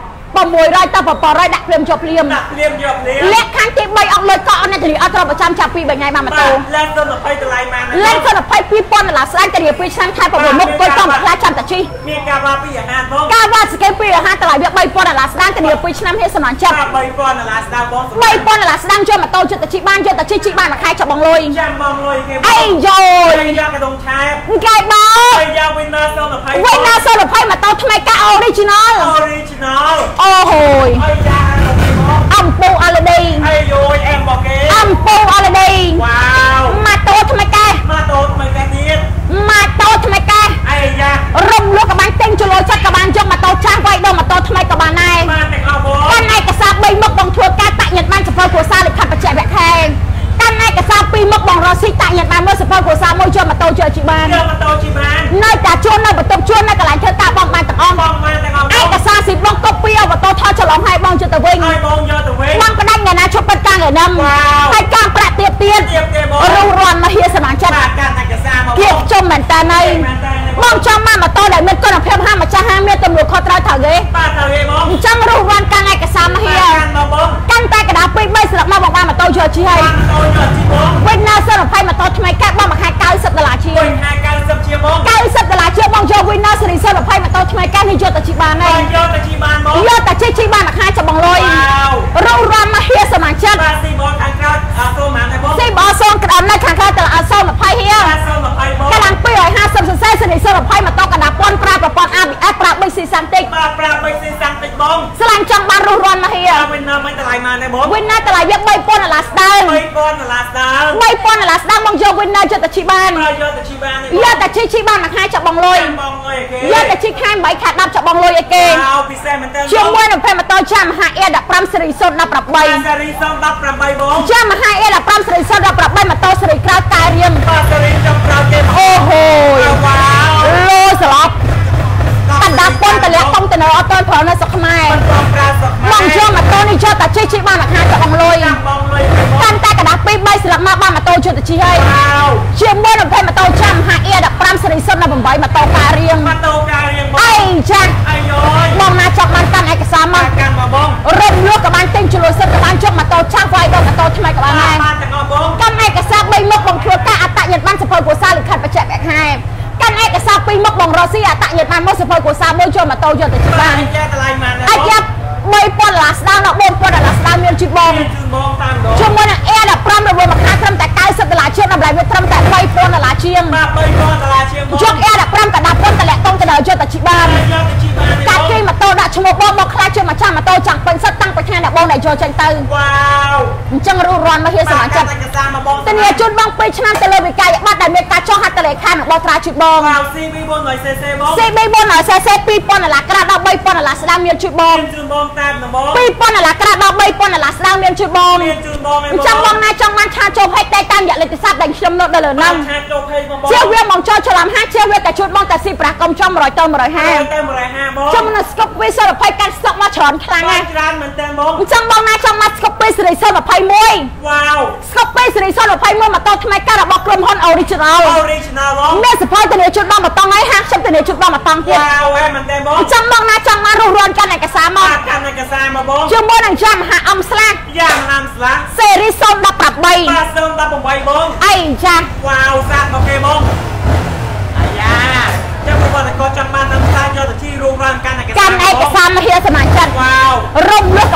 600ទៅ700ដាក់ភ្លាមជាប់ភ្លាមដាក់ភ្លាមយកភ្លាមលក្ខខណ្ឌទី3អត់លុយកក់អត់អ្នកធានាអត់ត្រូវប្រចាំចាប់ពី3ថ្ងៃបានម៉ូតូលេខទៅ20តម្លៃបានលេខទៅ22,000ដុល្លារស្រាយធានា2ឆ្នាំខែ6មុខគាត់ต้องខ្លាចចាំតាជីមានការវ៉ាពីអាហារបងការវ៉ាស្កេពីអាហារតម្លៃវា3,000ដុល្លារស្ដាងធានា2ឆ្នាំហេសំណាញ់ចាប់ 3000ដុល្លារស្ដាប់បង 3,000ដុល្លារស្ដាងចូលម៉ូតូចិត្តតាជីបានយកតាជីបានមួយខែចាប់បងលុយចាំបងលុយគេអីយយយកកដុងឆែបកាយបងហើយយក winner 20 វិញណាសូ20ម៉ូតូថ្មីកា original original អូហូយហើយយ៉ាបងអំពូអលឌីហើយយយអែមមកគេអំពូអលឌីវ៉ាវម៉ូតូថ្មីកាម៉ូតូថ្មីគេទៀតម៉ូតូថ្មីកាអាយយ៉ារំលក់ក៏បានទិញជលុយចិត្តក៏បានយកម៉ូតូចាស់វាយដូរម៉ូតូថ្មីក៏បានដែរបានទាំងអស់បងកាន់ឯកសារ3មុខបងធ្វើការតាក់ញ៉ាំបានសភៅគ្រួសារលិខិតបច្ចេកវិទ្យាកាន់ឯកសារ2មុខបងរស់ស៊ីតាក់ញ៉ាំបានមើលសភៅគ្រួសារមួយយកម៉ូតូជឿជីបានយកម៉ូតូជីបាននៅតែជួននៅបន្ទប់ជួននៅកន្លែងធ្វើការបងបានទាំងអស់បងបានទាំងអស់ឯកសារស៊ីបងកូពីឲ្យម៉ូតូថតច្រឡំឲ្យបងជិះទៅវិញហើយបងយកទៅវិញបងផ្ដាច់ថ្ងៃណាឈប់ពិតការថ្ងៃហ្នឹងហើយការប្រាក់ទៀតទៀតទៀតទេបងរុះរាន់មហាសមាជិកបាទកាន់ឯកសារមកគៀបជុំមែនតើណៃបងចង់បានម៉ូតូដែលមានគុណភាពហាម្ចាស់ហាមានទំនួលខុសត្រូវត្រូវទេបាទទៅទេបងអញ្ចឹងរុះរាន់កាន់ឯកសារមហាកាន់មកបងកាន់តែកណ្ដាល2 3ស្លឹកមកបងបានម៉ូតូយកជីហើយបានម៉ូតូយកជីបងវិញនៅសិន20ម៉ូតូថ្មីកាត់បងមួយខែ$90ជាវិញខែ90ជាបង $90ជាបងយកវិញនៅសេរីសិន20ម៉ូតូថ្មីកាត់នេះយកទៅជីបានហើយយកទៅជីបានបងយកតែជីបានមួយខែចាំបងលុយវ៉ាវរុះរាន់មហាសមាជិកបាទស៊ីបងខាងក្រៅសូមបានទេបងស៊ីបអសូនក្តាំនៅខាងក្រៅតើអត់សូន20ហៀបាទសូម20បងកាលាំង250សរសេរសេរីសិន20ម៉ូតូកណ្ដាប់ប៉ុនប្រើប្រព័ន្ធ ABS ប្រើ3ស៊ីសាំងតិចបាទប្រាប់បីស៊ីសាំងតិចបងស្លាញ់ចង់បានរុះរាន់មហាបាទវិញនៅមិនតម្លៃបានទេបងវិញនៅតម្លៃវា$3,000ដុល្លារស្ដើង $3000ដុល្លារស្ដើង $3,000ដុល្លារស្ដើងបងយកវិញនៅចិត្តតែជីបានបាទយកទៅជីបានទេយកតែជីបានមួយខែចាំបងលុយបងអើយគេយកតែជីខែ8ខែ10ចាំបងលុយអីគេវ៉ាវពិសេសមែនតើជាមួយនឹងផេម៉ូតូចាមហា A15 សេរី018 សេរី018បងចាមហា A15 សេរី018ម៉ូតូសេរីក្រៅកែរៀងបាទសេរីចុងក្រោយគេអូហូយវ៉ាវលោស្លាប់កណ្ដាប់ប៉ុនតលាក់កុងតឺន័រអត់ទាន់ប្រើនៅស្រុកខ្មែរបងប្រើស្រុកបងយកម៉ូតូនេះយកតែជីបានមួយខែចាំបងលុយបងលុយបងកាន់តែកណ្ដាប់2 3ស្លឹកមកបានម៉ូតូជិះទៅជីហើយវ៉ាវជាមួយនឹងផេម៉ូតូចាមហា A15 សេរី018ម៉ូតូកែរៀងម៉ូតូការរៀងបងអីចាស់អាយយបងណាចាប់បានកាន់ឯកសារមកកាន់មកបងរំលក់ក៏បានទិញជលុយសិនក៏បានយកម៉ូតូចាស់វាយដល់ម៉ូតូថ្មីក៏បានដែរបានទាំងអស់បងកាន់ឯកសារ3មុខបងធ្វើការអត្តញ្ញាតបានសភៅគ្រួសារលិខិតបច្ចេកវិទ្យាកាន់ឯកសារ2មុខបងរស់ស៊ីអត្តញ្ញាតបានមកសភៅគ្រួសារមួយចូលម៉ូតូយកទៅជីបានចេះតម្លៃបានអាចយ៉ាប់$3,000ដុល្លារស្ដើងដល់$4,000ដុល្លារស្ដើងមានជីបងជឿបងតាមដងជាមួយនឹង Air15 រវល់មួយខែត្រឹមតែ$90ជាងតម្លៃវាត្រឹមតែ$3,000ដុល្លារជាងបាទ$3,000ដុល្លារជាងបងយក Air15 កណ្ដាប់ប៉ុនតលាក់កុងទៅដល់យកទៅជីបានយកទៅជីបានទេកាត់គេម៉ូតូដាក់ឈ្មោះបងមកខ្លាចជាម្ចាស់ម៉ូតូចាំងពេញសិតតាំងពីថ្ងៃដែលបងដែលយកចេញទៅវ៉ាវអញ្ចឹងរុះរាន់មហាសមាជិកឯកសារមកបងធានាជូនបង2ឆ្នាំទៅលើវិក័យប័ត្រដែលមានការចុះហត្ថលេខារបស់ត្រាជួយបងវ៉ាវ CB 400cc បង CB 400cc $2,000ដុល្លារក្រាស់ដល់$3,000ដុល្លារស្ដើងមានជួយបងជឿបងតាមដំបង $2,000ដុល្លារក្រាស់ដល់$3,000ដុល្លារស្ដើងមានជួយបងមានជឿបងឯអញ្ចឹងបងណាចង់បានឆាចូលហេតុតែតាមរយៈលេខទូរស័ព្ទដែលខ្ញុំនៅដល់លើហ្នឹងខាងចូលពេកបងជាវាមកចូលច្រឡំ5ជាវាតែជូនបងតែស៊ីប្រាស់កុំចំ100ទៅ150 ទៅ150បងចំនៅស្កប់ពី020កាត់ស្តុកមកច្រើនខ្លាំងណាស់ច្រើនមែនតើបងអញ្ចឹងបងណាចង់មកស្កប់ពីសេរី021 វ៉ាវស្កប់ពីសេរី021ម៉ូតូថ្មីកាត់របស់ក្រុមហ៊ុន Original original បងមានសភៅធានាជូនបង1តង់ហើយហាក់ខ្ញុំធានាជូនបង1តង់ទៀតវ៉ាវមែនតើបងអញ្ចឹងបងណាចង់មករុះរាន់កាន់ឯកសារមកកាន់ឯកសារមកបងជាមួយនឹងចាំមហាអំស្លាកយ៉ាងហាំស្លាសេរី018 បាទ018បងអីចាស់វ៉ាវសាក់មកគេបងអាយ៉ាចាំបងតែគាត់ចង់បានតាមផ្សារយកទៅជីរួមរានកាន់ឯកសារកាន់ឯកសារមហាសមាជិកវ៉ាវរំលឹកក៏បានទិញជ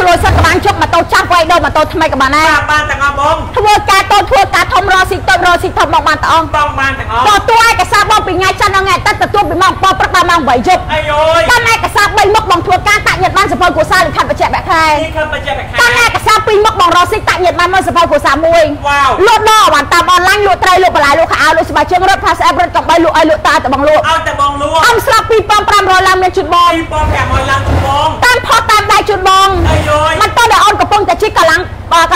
លួយសិនក្បានជប់ម៉ូតូចាស់វាយដូរម៉ូតូថ្មីក៏បានដែរបានទាំងអស់បងធ្វើការតូចធ្វើការធំរកស៊ីតូចរកស៊ីធំមកបានទាំងអស់បងបានទាំងអស់តួឯកសារបងពីថ្ងៃច័ន្ទដល់ថ្ងៃអាទិត្យទទួលពីម៉ោង7ព្រឹកដល់ម៉ោង8យប់អាយយបានឯកសារ3មុខបងធ្វើការតាក់ញាតបានសភៅគ្រួសារលិខិតបញ្ជាក់បែបខែបានឯកសារ2មុខបងរកស៊ីតាក់ញាតបានមើលសភៅគ្រួសារមួយលក់ដល់បានតាមអនឡាញលក់ត្រីលក់បន្លែលក់ខោអាវលក់ស្បែកជើងរត់ pass app រត់កំបីលក់ឲ្យលក់តាបងលក់ឲ្យតែបងលក់អំស្លាប់2500ឡើងមានជូនបង 2500ឡើងជូនបងតាមផតតាមដៃជូនបងអាយយមិនតើអូនកំពុងតែជិះកម្លាំង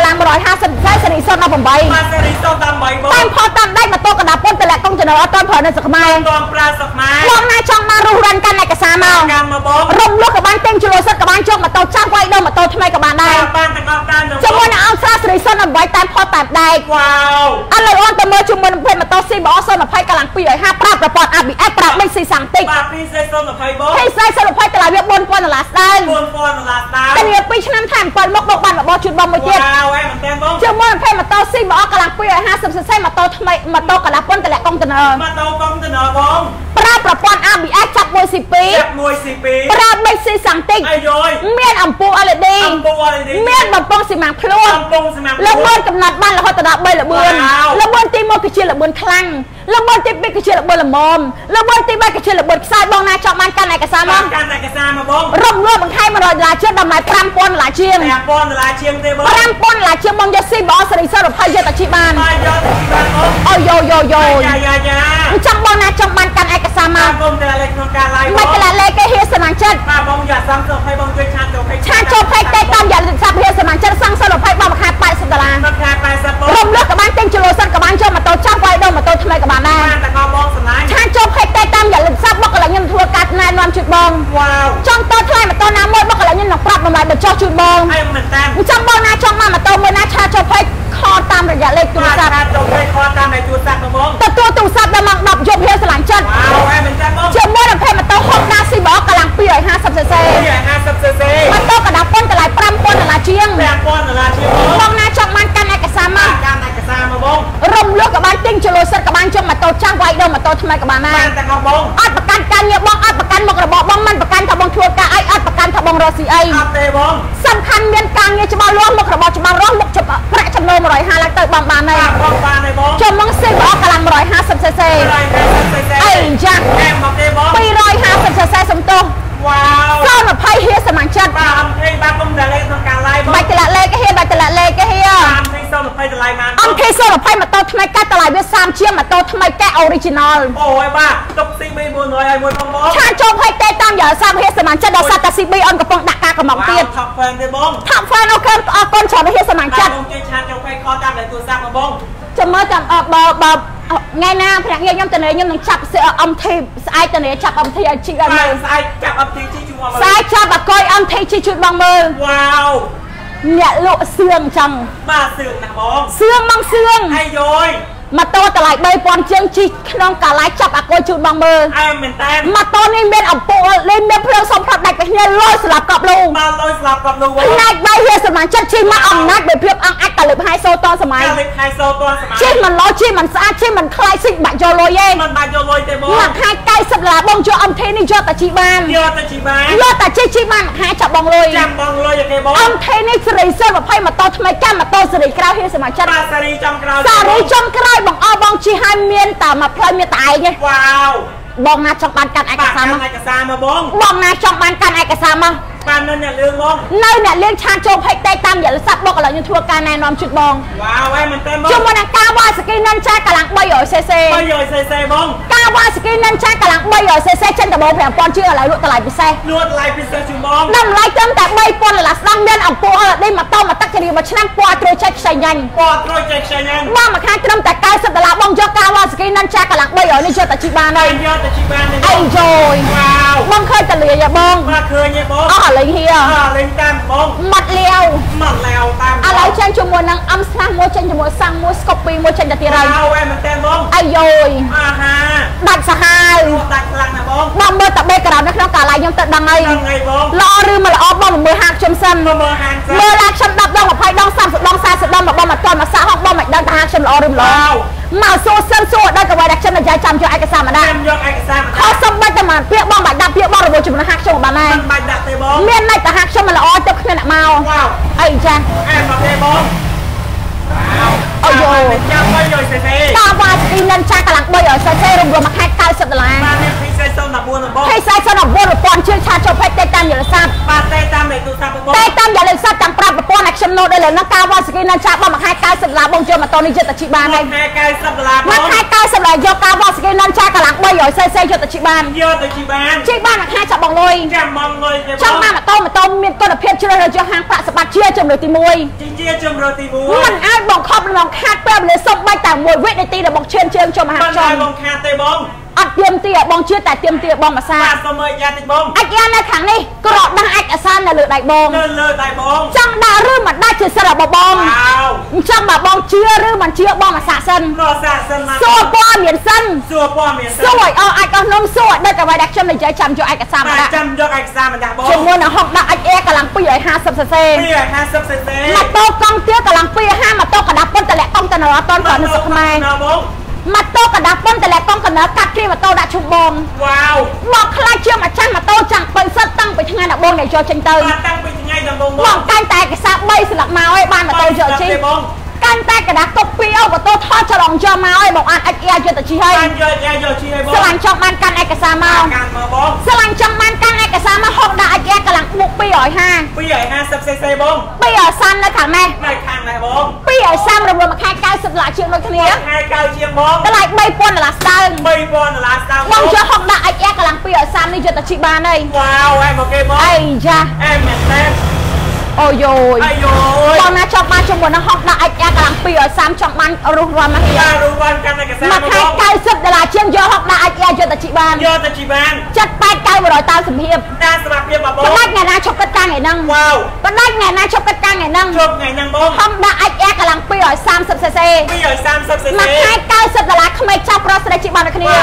150សេរីសុន18 បាទសេរីសុន18បងតាមផតតាមដៃម៉ូតូកណ្ដាលពុនតម្លាក់កុងចំណអត់តប្រើនៅស្រុកខ្មែរបងប្រើស្រុកខ្មែរបងណាចង់បានរុះរាន់កាន់ឯកសារមកកាន់មកបងរំលឹកក៏បានទិញជលុយសិតក៏បានយកម៉ូតូចាស់វាយដូរម៉ូតូថ្មីក៏បានដែរបានទាំងអស់តាមជាមួយនឹងអង្គស្រាសេរីសុន18តាមផតតាមដែកវ៉ាវឥឡូវអូនទៅមើលជាមួយនឹងម៉ូតូ CBO 020កម្លាំង250ប្រើប្រព័ន្ធ ABS ប្រើមិនស៊ីសាំងតិចបាទពីសេ020បងពីសេ020តម្លៃវា$4000ស្ដើង $4000ស្ដើងតែវា2ឆ្នាំថែម7មុខមកបានរបស់ជូនបងមួយទៀតវ៉ាវមែនទេបងជាមួយនឹងម៉ូតូ CBO កម្លាំង250cc ម៉ូតូថ្មីម៉ូតូកណ្ដាលពុនតម្លាក់កុងតឺន័រម៉ូតូកុងតឺន័របងប្រើប្រព័ន្ធ ABS ចាប់1 C2 ប្រើ3 C សាំងតិចអាយយមានអំពូល LED មានបំពង់ស៊ីម៉ាំងខ្លួនលម្អឿនកំណត់បានរហូតដល់3លម្អឿនលម្អឿនទី1គឺជាលម្អឿនខ្លាំងលម្អឿនទី2គឺជាលម្អឿនល្មមលម្អឿនទី3គឺជាលម្អឿនខ្សោយបងណាចង់បានកាន់ឯកសារមកកាន់ឯកសារមកបងរំលោភបង្ខំ$100ជាងតម្លៃ$5000ជាង $5000ជាងទេបង $5000ជាងបងយកស៊ីបអសេរី20យកតែជីបានយកតែជីបានបងអូយយ៉ាអញ្ចឹងបងណាចង់បានកាន់ឯកសារមកបងតែលេខក្នុងការ live មិនតែលេខគេហៀសមាជិកបាទបងយកសង20បងជួយឆាតចូលពេកឆាតចូលពេកតែតាមយកលេខសាប់ហៀសមាជិកសង20បងមួយខែ$80 មួយខែ80បងរំលឹកក៏បានទិញជលុយសិនក៏បានយកម៉ូតូចាស់វាយដូរម៉ូតូថ្មីក៏បានដែរបានតែបងសំឡាញ់ឆាតចូលពេកតែតាមយកលេខសាប់មកកន្លែងខ្ញុំធ្វើការណែនាំជូនបងវ៉ាវចង់តថ្លៃម៉ូតូណាមួយមកកន្លែងខ្ញុំនឹងប្រាប់តម្លៃបញ្ចុះជូនបងអីមែនតាអញ្ចឹងបងណាចង់បានម៉ូតូមួយណាឆាតចូលពេកខលតាមរយៈលេខទូរស័ព្ទឆាតចូលពេកខលតាមលេខទូរស័ព្ទបងទទួលទូរស័ព្ទដល់ម៉ោង10យប់ហៀសស្រឡាញ់ចិត្តវ៉ាវអីមែនតាបងជាមួយនឹងម៉ូតូ Honda CBO កម្លាំង250cc 250cc ម៉ូតូកណ្ដាលពុនតម្លៃ$5000ជាង $5000ជាងបងណាចង់បានកាន់ឯកសារមកកាន់ឯកសារមកបងរំលឹកក៏បានទិញជលុយសិតក៏បានយកម៉ូតូចាស់វាយដូរម៉ូតូថ្មីក៏បានដែរបានទាំងអស់បងអត់ប្រកាន់ការងារបងអត់ប្រកាន់មុខរបរបងមិនប្រកាន់ថាបងធ្វើការអីអត់ប្រកាន់ថាបងរកស៊ីអីអត់ទេបងសំខាន់មានការងារច្បាស់លាស់មុខរបរច្បាស់លាស់មុខប្រាក់ចំណូល150ឡើងទៅបងបានហើយបងបានហើយបងចូលមកស៊ីបងកម្លាំង150cc អីចាស់អែមមកទេបង 250cc សំទោសវ៉ាវ 20ហៀសមាជិកបាទបាទគុំតែលេខក្នុងការ live បាច់តម្លាក់លេខគេហៀបាច់តម្លាក់លេខគេហៀ 20តម្លៃម៉ានអង្គ20ម៉ូតូថ្មីកាត់តម្លៃវា30ជាងម៉ូតូថ្មីកែ original អូយបាទទុក CB 400ឲ្យមួយបងឆាតចូលពេកទេតាមយកសាប់ហៀសមាជិកដល់សាប់តា CB អនកំពុងដាក់ការកំងទៀត Top fan ទេបង Top fan អូខេអរគុណច្រើនហៀសមាជិកបងជួយឆាតចូលពេកខលតាមលេខទូរស័ព្ទមកបងចាំមើលតាមបើថ្ងៃណាភ្នាក់ងារខ្ញុំទៅខ្ញុំនឹងចាប់អំធីស្អែកទៅចាប់អំធីឲ្យជីកឲ្យមើលស្អែកចាប់អំធីជីជួយមកមើលស្អែកចាប់អកុយអំធីជីជួយបងមើលវ៉ាវអ្នកលក់សឿងចឹងបាទសឿងណាបងសឿងមកសឿងអាយយម៉ូតូតម្លៃ$3000ជាងជីក្នុងកាឡាយចាប់អកុយជូនបងមើលអើមែនតើម៉ូតូនេះមានអំពូលលេងមានភ្លើងសំផ្លាប់ដាច់ពីគ្នាលុយស្លាប់កប់លូបាទលុយស្លាប់កប់លូបងផ្នែកបាយហៀសមាជិកជីមកអំណាចដោយភាពអង្អាចកាលិបហៃសូតសម័យកាលិបហៃសូតសម័យជីមិនលោជីមិនស្អាតជីមិនខ្លាយស៊ីបាក់យកលុយទេមិនបាក់យកលុយទេបងមួយខែ$90បងយកអំធីនេះយកតែជីបានយកតែជីបានយកតែជីបានមួយខែចាប់បងលុយចាំបងលុយអូខេបងអំធីនេះសេរី20ម៉ូតូថ្មីកាន់ម៉ូតូសេរីក្រៅហៀសមាជិកបាទសេរីចំក្រោយសេរីចំក្រោយបងអស់បងជីហើយមានតែមួយផ្លូវមានតែឯងទេវ៉ាវបងណាចង់បានកាន់ឯកសារមកឯកសារមកបងណាចង់បានកាន់ឯកសារមកបាននៅអ្នកលឿងបងនៅអ្នកលឿងឆាតចូលពេកតែតាមយល់ស័ព្ទបុកឥឡូវខ្ញុំធ្វើការណែនាំជូនបងវ៉ាវមែនទេបងជាមួយនឹងការវ៉ាស្គីនិនចាកម្លាំង300cc 300cc បងការវ៉ាស្គីនិនចាកម្លាំង300cc ចិនដប5000ជាងឥឡូវលក់តម្លៃពិសេសលក់តម្លៃពិសេសជូនបងតម្លៃត្រឹមតែ$3000ស្ដង់មានអំពូល LED ម៉ូតូមកទឹកជ្រាបមួយឆ្នាំពណ៌ត្រួយចេញខ្ចីញ៉ាញ់ពណ៌ត្រួយចេញខ្ចីញ៉ាញ់បងមួយខែត្រឹមតែ$90បងយកការវ៉ាស្គីនិនចាកម្លាំង300នេះយកតែជីបានហើយយកតែជីបានទេអីយយវ៉ាវបងឃើញតលាយបងបាទឃើញទេបងអស់លេងហៀលេងតាមបងម៉ាត់លាវតាមឥឡូវចេញជាមួយនឹងអំស្នាមួយចេញជាមួយសាំងមួយស្កូបពីមួយចេញទៅទៀតហើយហើយមែនទេបងអាយយអាហាដាច់សាហាវដាច់ខ្លាំងណាបងបងមើលតែបេក្រៅនៅក្នុងកាឡាយខ្ញុំទៅដឹងហើយបងល្អឬមិនល្អបងមើលហាងខ្ញុំសិនមើលហាងសិនមើលឡាខ្ញុំ10ដង20ដង30ដង40ដងមកបងមកតមកសាក់ហងបងមិនដឹងថាហាងខ្ញុំល្អឬមិនល្អមកសួរសិនសួរដល់កវាដែលខ្ញុំនិយាយចាំយកឯកសារមកដាក់យកឯកសារមកខុសសំបីតែមកពាក្យបងបាច់ដាក់ពាក្យបងរវល់ជាមួយហាងខ្ញុំបានដែរមិនបាច់ដាក់ទេបងមានន័យថាហាងខ្ញុំមិនល្អទៅគ្មានអ្នកមកអីចាអែមកទេបងអូយចាំ300 cc តវ៉ាស្គីនិនចាកន្លង 300 cc រំរួមមួយខែ$90 បាទនេះពី4014បងពី4014 ជឿឆាចូលពេកទេតាមយល់សាប់បាទទេតាមលេខទូរស័ព្ទបងទេតាមយល់សាប់ទាំងប្រាប់ប្រព័ន្ធខ្ញុំណូតដល់នៅកាវ៉ាស្គីនិនចាបងមួយខែ$90បងយកម៉ូតូនេះយកទៅជីបានហើយមួយខែ$90បងមួយខែ$90យកកាវ៉ាស្គីនិនចាកន្លង 300 cc យកទៅជីបានយកទៅជីបានមួយខែចាប់បងលុយចាំបងលុយទេបងចង់បានម៉ូតូមានគុណភាពជ្រើសរើសយកហាងប្រាក់សម្បត្តិជាជំរឿទី1 ជាជំរឿទី1 មិនអាចបងខប់បងខាត់ពេលវេលាសុំបាច់តែ1វិនាទីដែលបងឈានជើងចូលមហាជនមិនបងខាត់ទេបងអត់ទៀមទាបងជឿតែទៀមទាបងមួយសាបាទសូមមើលយ៉ាតិចបងអាយ៉ានៅខាងនេះក្រកដាក់ឯកសារនៅលើដៃបងនៅលើដៃបងចង់ដាក់ឬមិនដាក់ជាសិលរបស់បងអញ្ចឹងបើបងជឿឬមិនជឿបងមកសាកសិនសាកសិនមកសួរព័ត៌មានសិនសួរព័ត៌មានសិនសួរឲ្យអាចអស់នំសួរដឹកអ្វីដែលខ្ញុំនិយាយចាំយកឯកសារមកដាក់ចាំយកឯកសារមកដាក់បងជាមួយនឹងហុកដាក់អាចកន្លង 250 cc 250 cc ម៉ូតូកង់ទៀកន្លង 250ម៉ូតូកណ្ដាស់ពុនតលាក់កង់តនរអត់តននៅស្រុកខ្មែរម៉ូតូកណ្ដាស់ពុនតលាក់កង់កណ្ដាស់កាត់គ្រីម៉ូតូដាក់ឈុំបងវ៉ាវមកខ្លាចជាម្ចាស់ម៉ូតូចាំងពេញសិតតាំងពីថ្ងៃដំបូងដែលយកចេញទៅតាំងពីថ្ងៃដំបូងបងកាញ់តែឯកសារ3ស្លាកមកឲ្យបានម៉ូតូយកជិះកាញ់តែកណ្ដាស់កុកពីអូម៉ូតូថតច្រឡំយកមកឲ្យបងអាចយកទៅជិះហើយយកជិះឲ្យបងស្លាញ់ចង់បានកាន់ឯកសារមកកាន់មកបងស្លាញ់ចង់បានកាន់ឯកសារមកហុកដាក់អាចកន្លងមុខ 250 cc បង 230នៅខាងនេះនៅខាងនេះបង 230រំលងមួយខែ$90ជាងដូចគ្នាខែ90ជាងបងតម្លៃ$3000ស្ដើង $3000ស្ដើងបងយកហុកដាក់អាចកន្លង230នេះយកទៅជីបានហើយវ៉ាវអែមកគេបងអីចាអែមែនទេអូយអាយបងណាចង់បានជាមួយនឹងហុកដាក់អាចកន្លង230ចង់បានរស់រាន់មកហៀបាទរស់រាន់កាន់ឯកសារមកខែ$90ជាងយកហុកដាក់អាចយកទៅជីបានយកទៅជីបាន 78-900តាមសម្ភារតាមសម្ភារបងបដាច់ថ្ងៃណាឈប់កិត្តការថ្ងៃហ្នឹងវ៉ាវបដាច់ថ្ងៃណាឈប់កិត្តការថ្ងៃហ្នឹងឈប់ថ្ងៃហ្នឹងបងហុកដាក់អាចកន្លង230 cc 230 cc មកខែ$90ក្មេងចាប់ប្រុសស្រីជីបានដូចគ្នា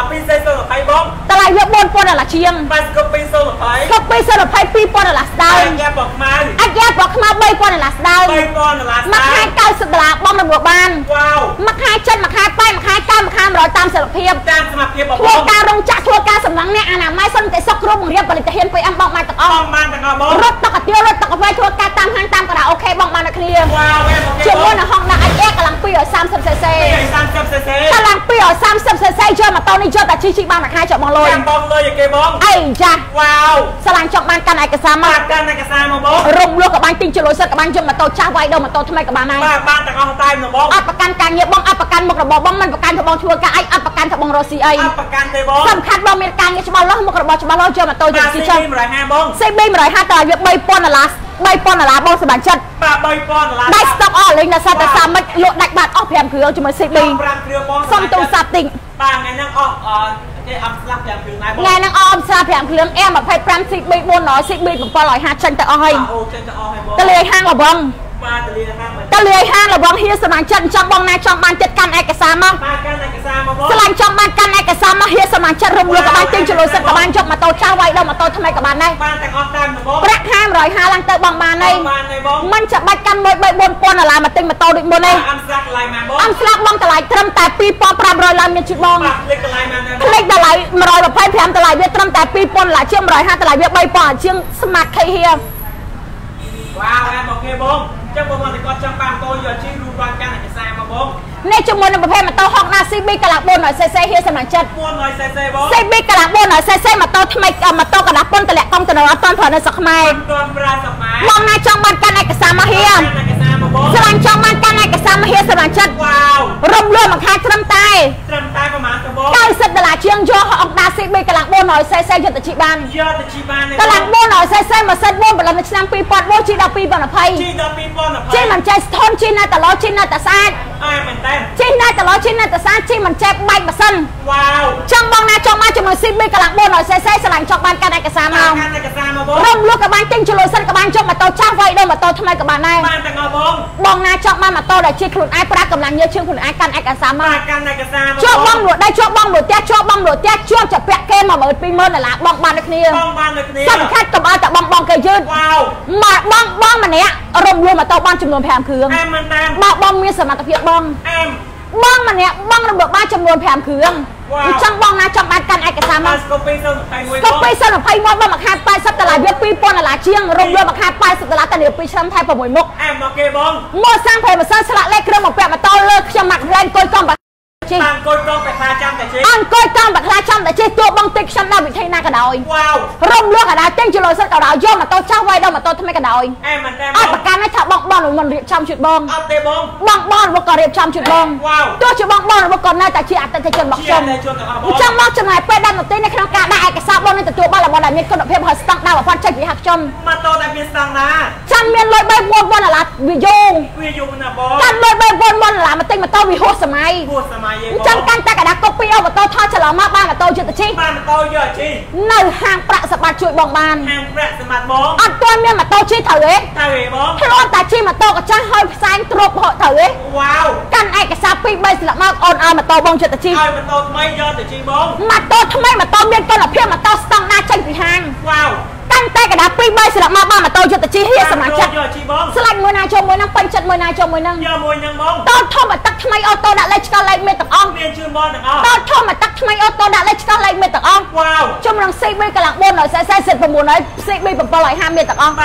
220បងតម្លៃវា$4000ជាងបាទស្គប់220 ស្គប់220$2000ស្ដើងយ៉ាបខ្មៅអាចយ៉ាបខ្មៅ$3000ស្ដើង $3000ស្ដើងមកខែ$90បងរំលោះបានវ៉ាវមកខែចិត្តមកខែ8មកខែ9មកខែ100តាមសិលភាពតាមសមត្ថភាពបងធ្វើការរោងចក្រធ្វើការសម្លឹងអ្នកអនាម័យសន្តិសុខគ្រប់បង្រៀនផលិតភាព PM បងបានទាំងអស់បងបានទាំងអស់បងរត់តុកកាទៀររត់តុកកាហ្វេធ្វើការតាមហាងតាមការ៉ាអូខេបងបានដូចគ្នាវ៉ាវជាមួយនឹងហុកដាក់អាចកន្លង230 cc 230 cc កន្លង230 cc យកម៉ូតូនេះយកតែជីបានមួយខែចុះបងលុយបងលុយឲ្យគេបងអីចាវ៉ាវស្លាញ់ចង់បានកាន់ឯកសារមកកាន់ឯកសារមកបងរំលោះក៏បានទិញចលុយសិតក៏បានយកម៉ូតូចាស់វាយដល់ម៉ូតូថ្មីក៏បានដែរបាទបានទាំងអស់តែបងអត់ប្រកាន់ការងារបងអត់ប្រកាន់មុខរបរបងមិនប្រកាន់ថាបងធ្វើការអីអត់ប្រកាន់ថាបងរស់ស៊ីអីអត់ប្រកាន់ទេបងសំខាន់បងមានការងារច្បាស់លាស់មុខរបរច្បាស់លាស់យកម៉ូតូយកស៊ីចុះ 150បង CB 150តើវា$3000បងសម្រាប់ចិត្តបាទ$3000 ដៃស្តុកអស់លេងនៅសត្វតែសាមិចលក់ដាច់បាត់អស់5គ្រឿងជាមួយ CB 5គ្រឿងបងសុំទូរស័ព្ទទិញបាទថ្ងៃហ្នឹងអស់គេអត់ស្លាប់5គ្រឿងដែរបងថ្ងៃហ្នឹងអស់ស្លាប់5គ្រឿង M25 CB 400 CB 750ចេញទៅអស់ហើយអូចេញទៅអស់ហើយបងតលាយហាងលបងបាទតលាយហាងលបងហៀសសមាជិកចង់បងណាចង់បានចិត្តកាន់ឯកសារមកបាទកាន់ឯកសារមកបងស្លាញ់ចង់បានកាន់ឯកសារមកហៀសសមាជិករំលោះក៏បានទិញចលុយសិតក៏បានយកម៉ូតូចាស់វាយដល់ម៉ូតូថ្មីក៏បានដែរបានទាំងអស់តាមបងប្រាក់ខែ150ឡើងទៅបងបានហើយមិនចាំបាច់កាន់1 3 4,000 $មកទិញម៉ូតូដូចមុនទេអត់ស្លាប់តម្លៃមកបងអត់ស្លាប់បងតម្លៃត្រឹមតែ$2500ឡើងមានជិះបងផ្លេចតម្លៃមកផ្លេចតម្លៃ125តម្លៃវាត្រឹមតែ$2000ជាង150តម្លៃវា$3000ជាងស្មាតខេហៀវ៉ាវអែមកគេបងចឹងបងមកតែគាត់ចង់បានម៉ូតូយកជិះរួមបានកាន់ឯកសារមកបងនេះជាមួយនឹងប្រភេទម៉ូតូហុកណា CB កន្លង 400cc ហៀសសម្រាប់ចិត្ត 400cc បង CB កន្លង 400cc ម៉ូតូថ្មីម៉ូតូកណ្ដាស់ពុនតម្លាក់កង់ទៅអត់ទាន់ប្រើនៅស្រុកខ្មែរអត់ទាន់ប្រើស្រុកខ្មែរបងណាចង់បានកាន់ឯកសារមកហៀសស្លាញ់ចង់បានកាន់ឯកសារមកហៀសសម្រាប់ចិត្តវ៉ាវរំលឹកមួយខែត្រឹមតែប្រហែលទៅបង $90ជាងយកអុកដា CB កន្លង 400cc យកទៅជីបានយកទៅជីបានកន្លង 400cc ម៉ាស៊ីន4ផលិតនៅឆ្នាំ2004ជីដល់2020ជីមិនចេះស្ថនជីនៅតឡូជីនៅតស្អាតមែនតើជីនៅតឡូជីនៅតស្អាតជីមិនចេះបែកម៉ាស៊ីនវ៉ាវចង់បងណាចង់បានជាមួយ CB កន្លង 400cc ស្លាញ់ចង់បានកាន់ឯកសារមកកាន់ឯកសារមកបងរំលឹកក៏បានទិញចលុយសិនក៏បានយកម៉ូតូចាស់វាយដល់ម៉ូតូថ្មីក៏បានដែរបានទាំងអស់បងណាចង់បានម៉ូតូដែលជិះខ្លួនឯងប្រើកម្លាំងញើសជើងខ្លួនឯងកាន់ឯកសារមកកាន់ឯកសារមកជាប់បងលក់ដៃជាប់បងលក់ផ្ទះជាប់បងលក់ផ្ទះជាប់ចាពាក់គេ$12000បងបានដូចគ្នាបងបានដូចគ្នាសំខាន់កុំឲ្យតែបងគេយឺតវ៉ាវមកបងម្នាក់រំលងម៉ូតូបានចំនួន5គ្រឿងអែមែនតើបងមានសមត្ថភាពបងអែបងម្នាក់បងរំលងបានចំនួន5គ្រឿង chẳng bong na trong ban căn ai cả sao mà copy sao là phay mua bằng mặt hai tay sắp tới lại biết pi pon là chiêng rong đưa mặt hai tay sắp tới lại tận điều pi xăm thay vào mùi mốc em mà kê bong mua sang phải mà sang sạ lại kêu một bẹt mà to lơ cho mặt lên coi con bạc ăn coi con bạc hai trăm tại chi ăn coi con bạc hai trăm tại chi tôi bong tích xăm đau bị thay na cả đời rong đưa cả đời tên chỉ lối sắt cả đời do mà tôi trao quay đâu mà tôi thay cả đời em bạc can nó thợ bong bong mình điệp trăm chuyện bong bong một còn điệp trăm chuyện bong tôi chỉ bong một còn nơi tại chi tại chân bọc chồng trong bong chừng này pe đâm một tên này không cả đại cái sao bong này từ chỗ ba là bong đại miền con đập phim hơi tăng đau và quan trọng bị hạt châm mà tôi đại miền tăng na trăm miền lôi bay buôn là video là bong trăm lôi bay buôn là mà tên mà tôi bị hốt sầm mai trăm căn ta cả đã copy mà tôi thôi cho nó ba mà tôi chưa tự chi ba mà tôi giờ chi nơi hàng bạc sập bạc chuỗi bong bàn hàng bạc sập bạc bong ăn tôi miền mà tôi chi thử ấy bong thế luôn ta chi mà tôi có trang hơi sang trộp họ thử ấy căn ai cái sao pi bay là mà on mà tôi bong chưa tự chi mà tôi mấy giờ tự chi bong mà tôi thay mà tôi miền tôi là phim mà tôi tăng na tranh vì hàng căn tay cả đã pi bay là mà ba mà tôi chưa tự chi hiết sầm mặt chặt slide mùi nào cho mùi năng quanh chặt mùi nào cho mùi năng tôi thôi mà tắt thay ô tô đã lấy cho lấy mệt tật ong tôi thôi mà tắt thay ô tô đã lấy cho lấy mệt tật ong trong lòng CB cả lạc bôn rồi sẽ xịt vào mùa nói CB bằng bao lại 2 mệt tật ong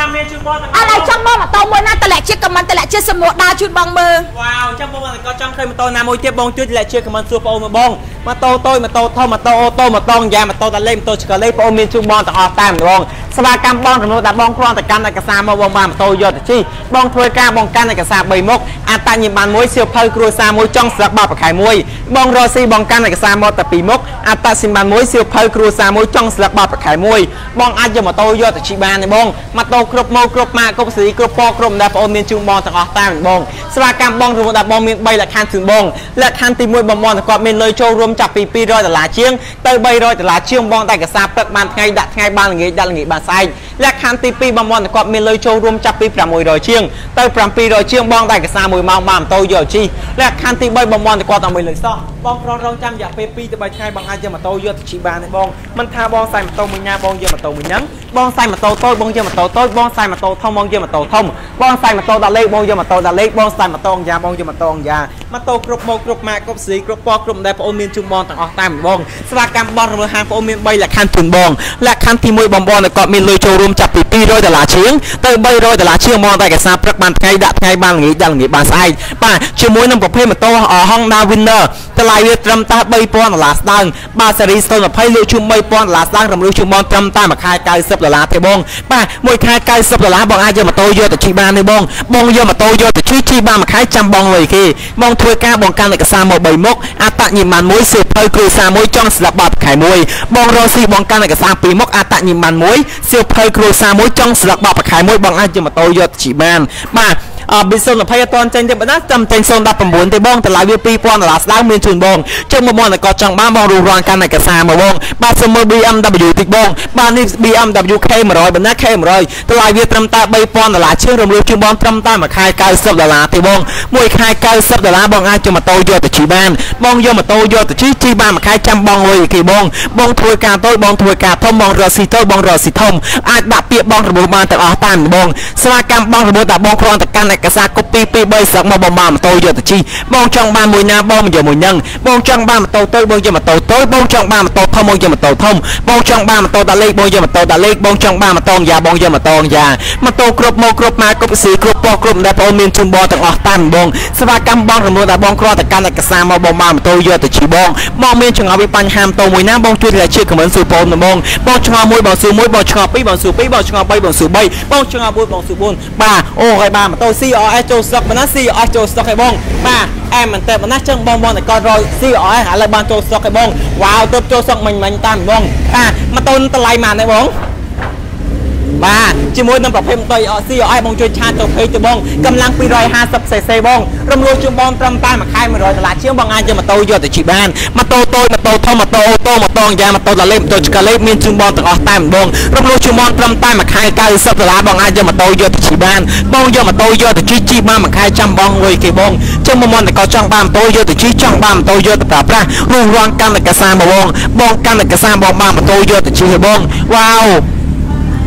ở đây trong mơ mà tôi mùi nào tôi lại chiếc comment tôi lại chiếc sầm một đa chút bong mơ trong mơ mà có trong khi mà tôi nam môi tiếp bong tuyết lại chiếc comment super ôm bong mà tôi thôi mà tôi ô tô mà tôi già mà tôi đã lên tôi chỉ có lấy ôm miền trung bong tật ong tam bong spa cam bong rồi đặt bong con tại căn này cả sa mà bong ba mà tôi vô chi bong thuê ca bong căn này cả sa 3 mốc anh ta nhìn bàn muối siêu phơi cua sa muối trong sạc bạc khải muối bong rosi bong căn này cả sa một tập 2 mốc anh ta xin bàn muối siêu phơi cua sa muối trong sạc bạc khải muối bong anh cho mà tôi vô tại chị ba này bong mà tôi cướp mô cướp ma cướp sĩ cướp po cướp đạp ôm miền trung bong thằng ở ta mình bong spa cam bong rồi đặt bong miền bay là khăn thường bong là khăn tìm muối bong bong còn miền nơi châu rôm chặt pi rồi là chiêng tới bay rồi là chiêng bong tại cả sa bạc bàn ngay đặt ngay ban là nghỉ bàn sai là khăn tìm pi bong bong còn miền nơi châu rôm chặt pi phải mùi rồi chiêng tới phải pi rồi chiêng bong tại cả sa mùi mong mà tôi giờ chi là khăn tìm bay bong bong thì qua tầm 10 lời so bong rong trăm dạ pi từ bay ngay bằng ai cho mà tôi vô chị ba này bong mình tha bong sai mà tôi mình nha bong vô mà tôi mình nhấn bong sai mà tôi bong vô mà tôi bong sai mà tôi thông bong vô mà tôi thông bong sai mà tôi đã lấy bong vô mà tôi đã lấy bong sai mà tôi già bong vô mà tôi già mà tôi cướp mô cướp ma cướp sĩ cướp po cướp đây ôm miền trung bong tặng ở tam bong spa cam bong rồi hàng ôm miền bay là khăn thường bong là khăn thì môi bong bong là còn miền lôi châu rôm chặt pi rồi là chiếng tới bay rồi là chiêng bong tại cái sa bạc bàn ngay đặt ngay ban nghỉ bàn sai ba chiều muối năm cặp phê mà tôi ở Honda Winner tới lại việt trăm ta bay pon là đăng ba series tôi là phê lưu chung bay pon là đăng rồi lưu chung bong trăm ta mà khai cài sập là thế bong ba mỗi khai cài sập là bong ai giờ mà tôi vô từ chị ba này bong vô mà tôi vô từ chi ba mà khai trăm bong rồi khi bong thuê ca bong can lại cả sa 171 a tạ nhìn màn muối siêu phơi cừu sa muối trong sập bạc khải muối bong rosi bong can lại cả sa 2 mốc a tạ nhìn màn muối siêu phơi cừu sa muối trong sập bạc khải muối bong ai giờ mà tôi vô chị ban ba bị sơn là phải toàn tranh thì bạn đã chăm tranh sơn đập 9 thì bongแต่หลายวิปีปอนlà đang miền trung bong trong một món là có trong 3 bong rùa can này cả xa mà bong 3 summer BMW ติด bong 3 นี่ BMW K100 bạn đã K100 แต่หลายวิtrăm ta bay pon là chưa rùm lưu chung bong trăm ta mà khai cao sập là thì bong mỗi khai cao sập là bong ai cho mà tôi vô từ chỉ ban bong vô mà tôi vô từ chi ban mà khai trăm bong rồi kỳ bong thui ca tôi bong thui ca thông bong rờ xì tôi bong rờ xì thông ai đặt tiệm bong rồi banแต่ở tam bong spa cam bong rồi đặt bong conกันในกระซาคปีปีใบสักมาบอมมาโตเยอะแต่ชีบองจังบ้านมวยนาบองมันเยอะมวยนังบองจังบ้านมันโตโต้บองเยอะมาโตโต้บองจังบ้านมันโตทอมบองเยอะมาโตทอมบองจังบ้านมันโตตะเล็กบองเยอะมาโตตะเล็กบองจังบ้านมันโตยาบองเยอะมาโตยามาโตกรบโมกรบมากรบสีกรบปอกรบได้พอมีนชุมบอต่างออกตันบองสภากรรมบองระมือแต่บองครอแต่กันในกระซามาบอมมาโตเยอะแต่ชีบองมีนจังเอาไปปันหามโตมวยน้ำบองช่วยอะไรเชื่อเหมือนสูบโปมนะบองจังเอามวยบองสูมวยบองจังเอาปีบองสูปีบองจังเอาใบบองสูใบบองจังเอาบุญบองสูบุญบ้าโอ้ใครบ้ามาโตซีออโจสมันน่าซีอโจสไอ้บงมาแอมมันแต่มันน่าเชิงบงแต่ก็รอยซีอหาอะไรบางโจสไอ้บงว้าวตัวโจสมันตามบงมาต้นตะไลมาในบงมาจิมวยน้ำปลาเพิ่มตัวซีออบงช่วยชาตัวเพย์ตัวบงกำลังปีรอย50เซบงรวมรวมจุ่มบงตรำตายมาค่ายมา100ตลาดเชี่ยวบางอันจะมาโตเยอะแต่ชีบ้านมาโตโตมาโตทอมาโตโตมาโตยามาโตตะเล็บโตจิกาเล็บมีจุ่มบงตะออกตายบงรวมรวมจุ่มบงตรำตายมาค่ายการสับตลาดบางอันจะมาโตเยอะแต่ชีบ้านบงเยอะมาโตเยอะแต่จีบ้านมาค่ายจำบงเลยกี่บงเจ้ามอนแต่ก็จังบ้านโตเยอะแต่จีจังบ้านโตเยอะแต่ปราบละรูรวงกันแต่กระซาบงกันแต่กระซาบงบ้านมาโตเยอะแต่ชีบงว้าว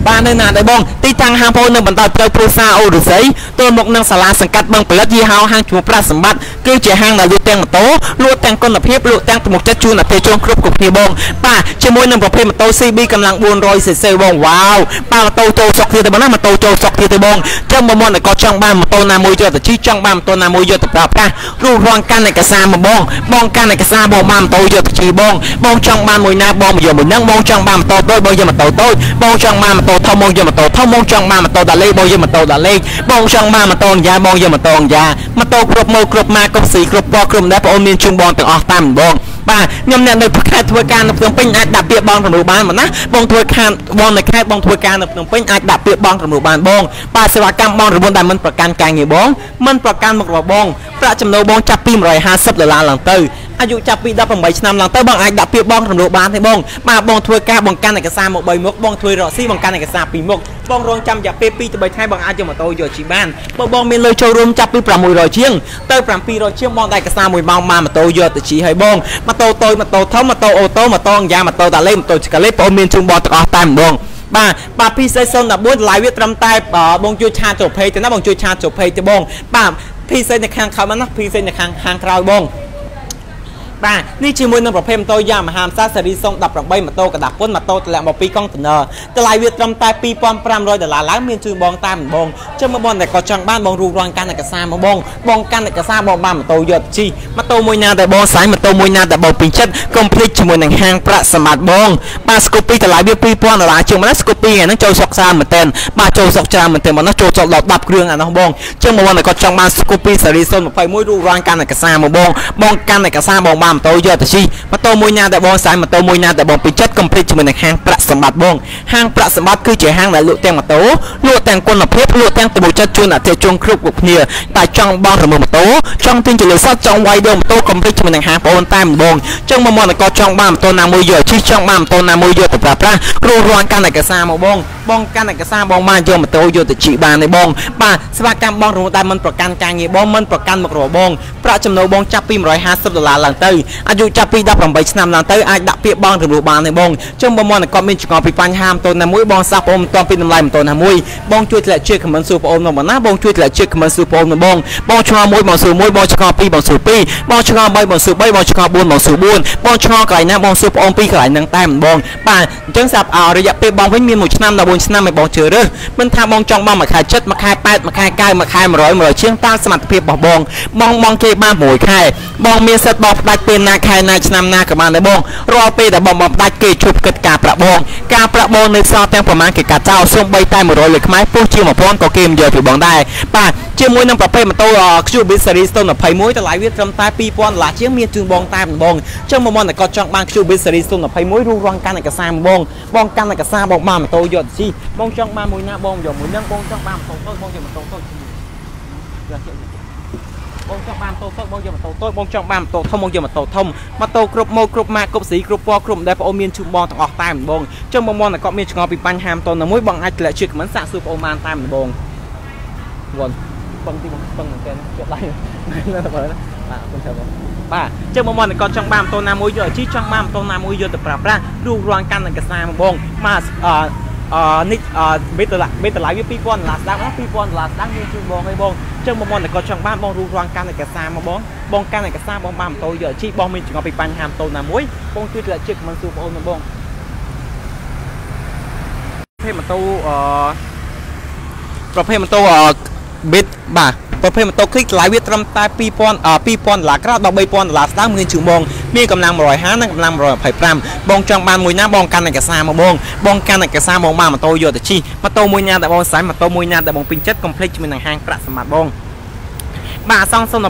បាននៅណាដែរបងទីតាំងហាងបងនៅបន្តផ្លូវព្រោះសាអូរស័យទល់មុខនឹងសាលាសង្កាត់បឹងផលិតយីហោហាងឈ្មោះប្រាក់សម្បត្តិគឺជាហាងដែលលក់ទាំងម៉ូតូលក់ទាំងគុណភាពលក់ទាំងទំនុកចិត្តជូនអតិថិជនគ្រប់គ្នាបងបាទជាមួយនឹងប្រភេទម៉ូតូ CB កម្លាំង 400cc បងវ៉ាវបាទម៉ូតូចូលសុកទៀតទេបងណាម៉ូតូចូលសុកទៀតទេបងចឹងមកក៏ចង់បានម៉ូតូណាមួយយកទៅជិះចង់បានម៉ូតូណាមួយយកទៅប្រើប្រាស់រូបរាងកាន់ឯកសារមកបងកាន់ឯកសារបងបានម៉ូតូយកទៅជិះបងចង់បានមួយណាបងយកមួយហ្នឹងបងចង់បានម៉ូតូតូចបងយកម៉ូតូតូចបងចង់បានម៉ូតូធំបងយកម៉ូតូធំបងចង់បានម៉ូតូដាលេបងយកម៉ូតូដាលេបងចង់បានម៉ូតូយ៉ាបងយកម៉ូតូយ៉ាម៉ូតូគ្រប់ម៉ូដគ្រប់ម៉ាកគ្រប់สีគ្រប់ពណ៌គ្រប់ដែរបងអូនមានជូនបងទាំងអស់តាមបងបាទខ្ញុំអ្នកនៅខេត្តធ្វើការនៅភ្នំពេញអាចដាក់ពាក្យបងរំលោះបានមកណាបងធ្វើខានបងនៅខេត្តបងធ្វើការនៅភ្នំពេញអាចដាក់ពាក្យបងរំលោះបានបងបាទសេវាកម្មបងរង្វាន់ដែលមិនប្រកាន់ការងារបងមិនប្រកាន់មុខរបរបងប្រាក់ចំណូលបងចាប់ពី$150ឡើងទៅអាយុចាប់ពី18ឆ្នាំឡើងទៅបងអាចដាក់ពាក្យបងរំលោះបានទេបងបាទបងធ្វើការបងកាន់ឯកសារមក3មុខបងធ្វើរកស៊ីបងកាន់ឯកសារ2មុខបងរងចាំរយៈពេល2ទៅ3ថ្ងៃបងអាចយកម៉ូតូយកជិះបានបងមានលុយចូលរួមចាប់ពី600ជាងទៅ700ជាងបងដាក់ឯកសារ1ម៉ោងបានម៉ូតូយកទៅជិះហើយបងម៉ូតូតូចម៉ូតូធំម៉ូតូអូតូម៉ូតូយ៉ាម៉ូតូដាលេម៉ូតូឆ្កាលេបងមានជូនបងទាំងអស់តែម្ដងបាទពី014តម្លៃវាត្រឹមតែបងជួយឆាតចូលពេកទៅណាបងជួយឆាតចូលពេកទៅបងបាទពីសេនៅខាងក្រោយណាពីសេនៅខាងក្រោយបងបាទនេះជាមួយនឹងប្រភេទម៉ូតូយ៉ាមហាមសាសេរី018ម៉ូតូកដាពុនម៉ូតូតម្លាក់មកពីកុងតឺន័រតម្លៃវាត្រឹមតែ$2500ឡើងមានជូនបងតាមបងចឹងមកបងតែក៏ចង់បានបងរូបរាងកាន់ឯកសារមកបងកាន់ឯកសារបងបានម៉ូតូយកជីម៉ូតូមួយណាដែលបងសាញ់ម៉ូតូមួយណាដែលបងពេញចិត្តកុំភ្លេចជាមួយនឹងហាងប្រាក់សម្បត្តិបងបាទស្គូពីតម្លៃវា$2000ជាងមកណាស្គូពីហ្នឹងចូលសុកច្រើនមែនតើបាទចូលសុកច្រើនមែនតើមកណាចូលដល់10គ្រឿងអានោះបងចឹងមកបងតែក៏ចង់បានស្គូពីសេរី021រូបរាងកាន់ឯកសារមកបងកាន់ឯកសារបងម៉ូតូយកទៅជិះម៉ូតូមួយណាដែលបងសាយម៉ូតូមួយណាដែលបងពេញចិត្តកុំភ្លេចជាមួយនឹងហាងប្រាក់សម្បត្តិបងហាងប្រាក់សម្បត្តិគឺជាហាងដែលលក់ទាំងម៉ូតូលក់ទាំងគុណភាពលក់ទាំងទំនុកចិត្តជូនអតិថិជនគ្រប់គ្នាតែចង់បងរមើលម៉ូតូចង់ទិញជលិសចង់វាយយកម៉ូតូកុំភ្លេចជាមួយនឹងហាងបងតែម្ដងចឹងមកមកក៏ចង់បានម៉ូតូណាមួយយកជិះចង់បានម៉ូតូណាមួយយកទៅប្រើប្រាស់រួចរាល់កាន់ឯកសារមកបងកាន់ឯកសារបងបានយកម៉ូតូយកទៅជិះបានទេបងបាទសេវាកម្មបងរហូតតែមិនប្រកាន់ការងារបងមិនប្រកាន់មុខរបរបងប្រាក់ចំណូលបងចាប់ពី$150ឡើងទៅអាយុចាប់ពី18ឆ្នាំឡើងទៅអាចដាក់ពាក្យបងរំលោះបានទេបងចឹងបងមកគាត់មានឆ្ងល់ពីបញ្ហាម៉ូតូណាមួយបងសាស់បងមិនទាន់ពីតម្លៃម៉ូតូណាមួយបងជួយធ្លាក់ជាខមមិនសួរបងមកណាបងជួយធ្លាក់ជាខមមិនសួរបងមកបងឆ្ងល់1បងសួរ1បងឆ្ងល់2បងសួរ2បងឆ្ងល់3បងសួរ3បងឆ្ងល់4បងសួរ4បងឆ្ងល់កន្លែងណាបងសួរបង2កន្លែងហ្នឹងតែម្ដងបាទអញ្ចឹងសម្រាប់រយៈពេលបងវិញមាន1ឆ្នាំដល់4ឆ្នាំឲ្យបងជឿរើសមិនថាបងចង់បងមួយខែ7មួយខែ8មួយខែ9មួយខែ100ជាងតាមសមត្ថភាពរបស់បងគេបាន6ខែបងមានសិទ្ធិបងផ្ដាច់ពេលណាខែណាឆ្នាំណាក៏បានដែរបងរាល់ពេលដែលបងផ្ដាច់គេជប់គិតការប្រាក់បងនៅសល់ទាំងប្រមាណគេកាត់ចោលសូម្បីតែ100លុយខ្មែរពុះជា1000ក៏គេមិនយកពីបងដែរបាទជាមួយនឹងប្រភេទម៉ូតូ QB Series 021តម្លៃវាត្រឹមតែ$2000ជាងមានជូនបងតែម្ដងចឹងមកតែគាត់ចង់បាន QB Series 021រូបរាងកាន់ឯកសារបងកាន់ឯកសារបងបានម៉ូតូយកទៅជិះបងចង់បានមួយណាបងយកមួយហ្នឹងបងចង់បានម៉ូតូតូចបងយកម៉ូតូតូចបងចង់បានម៉ូតូតូចបងយកម៉ូតូតូចបងចង់បានម៉ូតូធំបងយកម៉ូតូធំម៉ូតូគ្រប់ម៉ូដគ្រប់ម៉ាកគ្រប់สีគ្រប់ពណ៌គ្រប់ដែលបងអូនមានជូនបងទាំងអស់តែម្ដងចឹងបងតែគាត់មានឆ្ងល់ពីបញ្ហាម៉ូតូណាមួយបងអាចធ្លាក់ជាខមមិនសាកសួរបងអូនបានតែម្ដងបងទីបងមែនតើជាប់ដៃណាទៅបាទអរគុណច្រើនបងបាទចឹងមកតែគាត់ចង់បានម៉ូតូណាមួយយកជីចង់បានម៉ូតូណាមួយយកទៅប្រើប្រាស់រូបរាងកាន់ឯកសារមកបងបាទនេះមេតឡាវា$2000ស្ដាប់ណា$2000ស្ដាប់មានជូនបងឲ្យបងចឹងមកតែគាត់ចង់បានបងរូបរាងកាន់ឯកសារមកបងកាន់ឯកសារបងបានម៉ូតូយកជីបងមានចង្អុលពីបញ្ហាម៉ូតូណាមួយបងជួយធ្លាក់ជិះមិនសួរបងអូនបងប្រភេទម៉ូតូប៊ីតបាទប្រភេទម៉ូតូคลิกតម្លៃវាត្រឹមតែ$2000ក្រៅដល់$3000ស្ដើងមានជូនបងមានកម្លាំង150និងកម្លាំង125បងចង់បានមួយណាបងកាន់ឯកសារមកបងកាន់ឯកសារបងបានម៉ូតូយកទៅជិះម៉ូតូមួយណាដែលបងសាញ់ម៉ូតូមួយណាដែលបងពេញចិត្តកុំភ្លេចជាមួយនឹងហាងប្រាក់សម្បត្តិបងបាទសងសុំ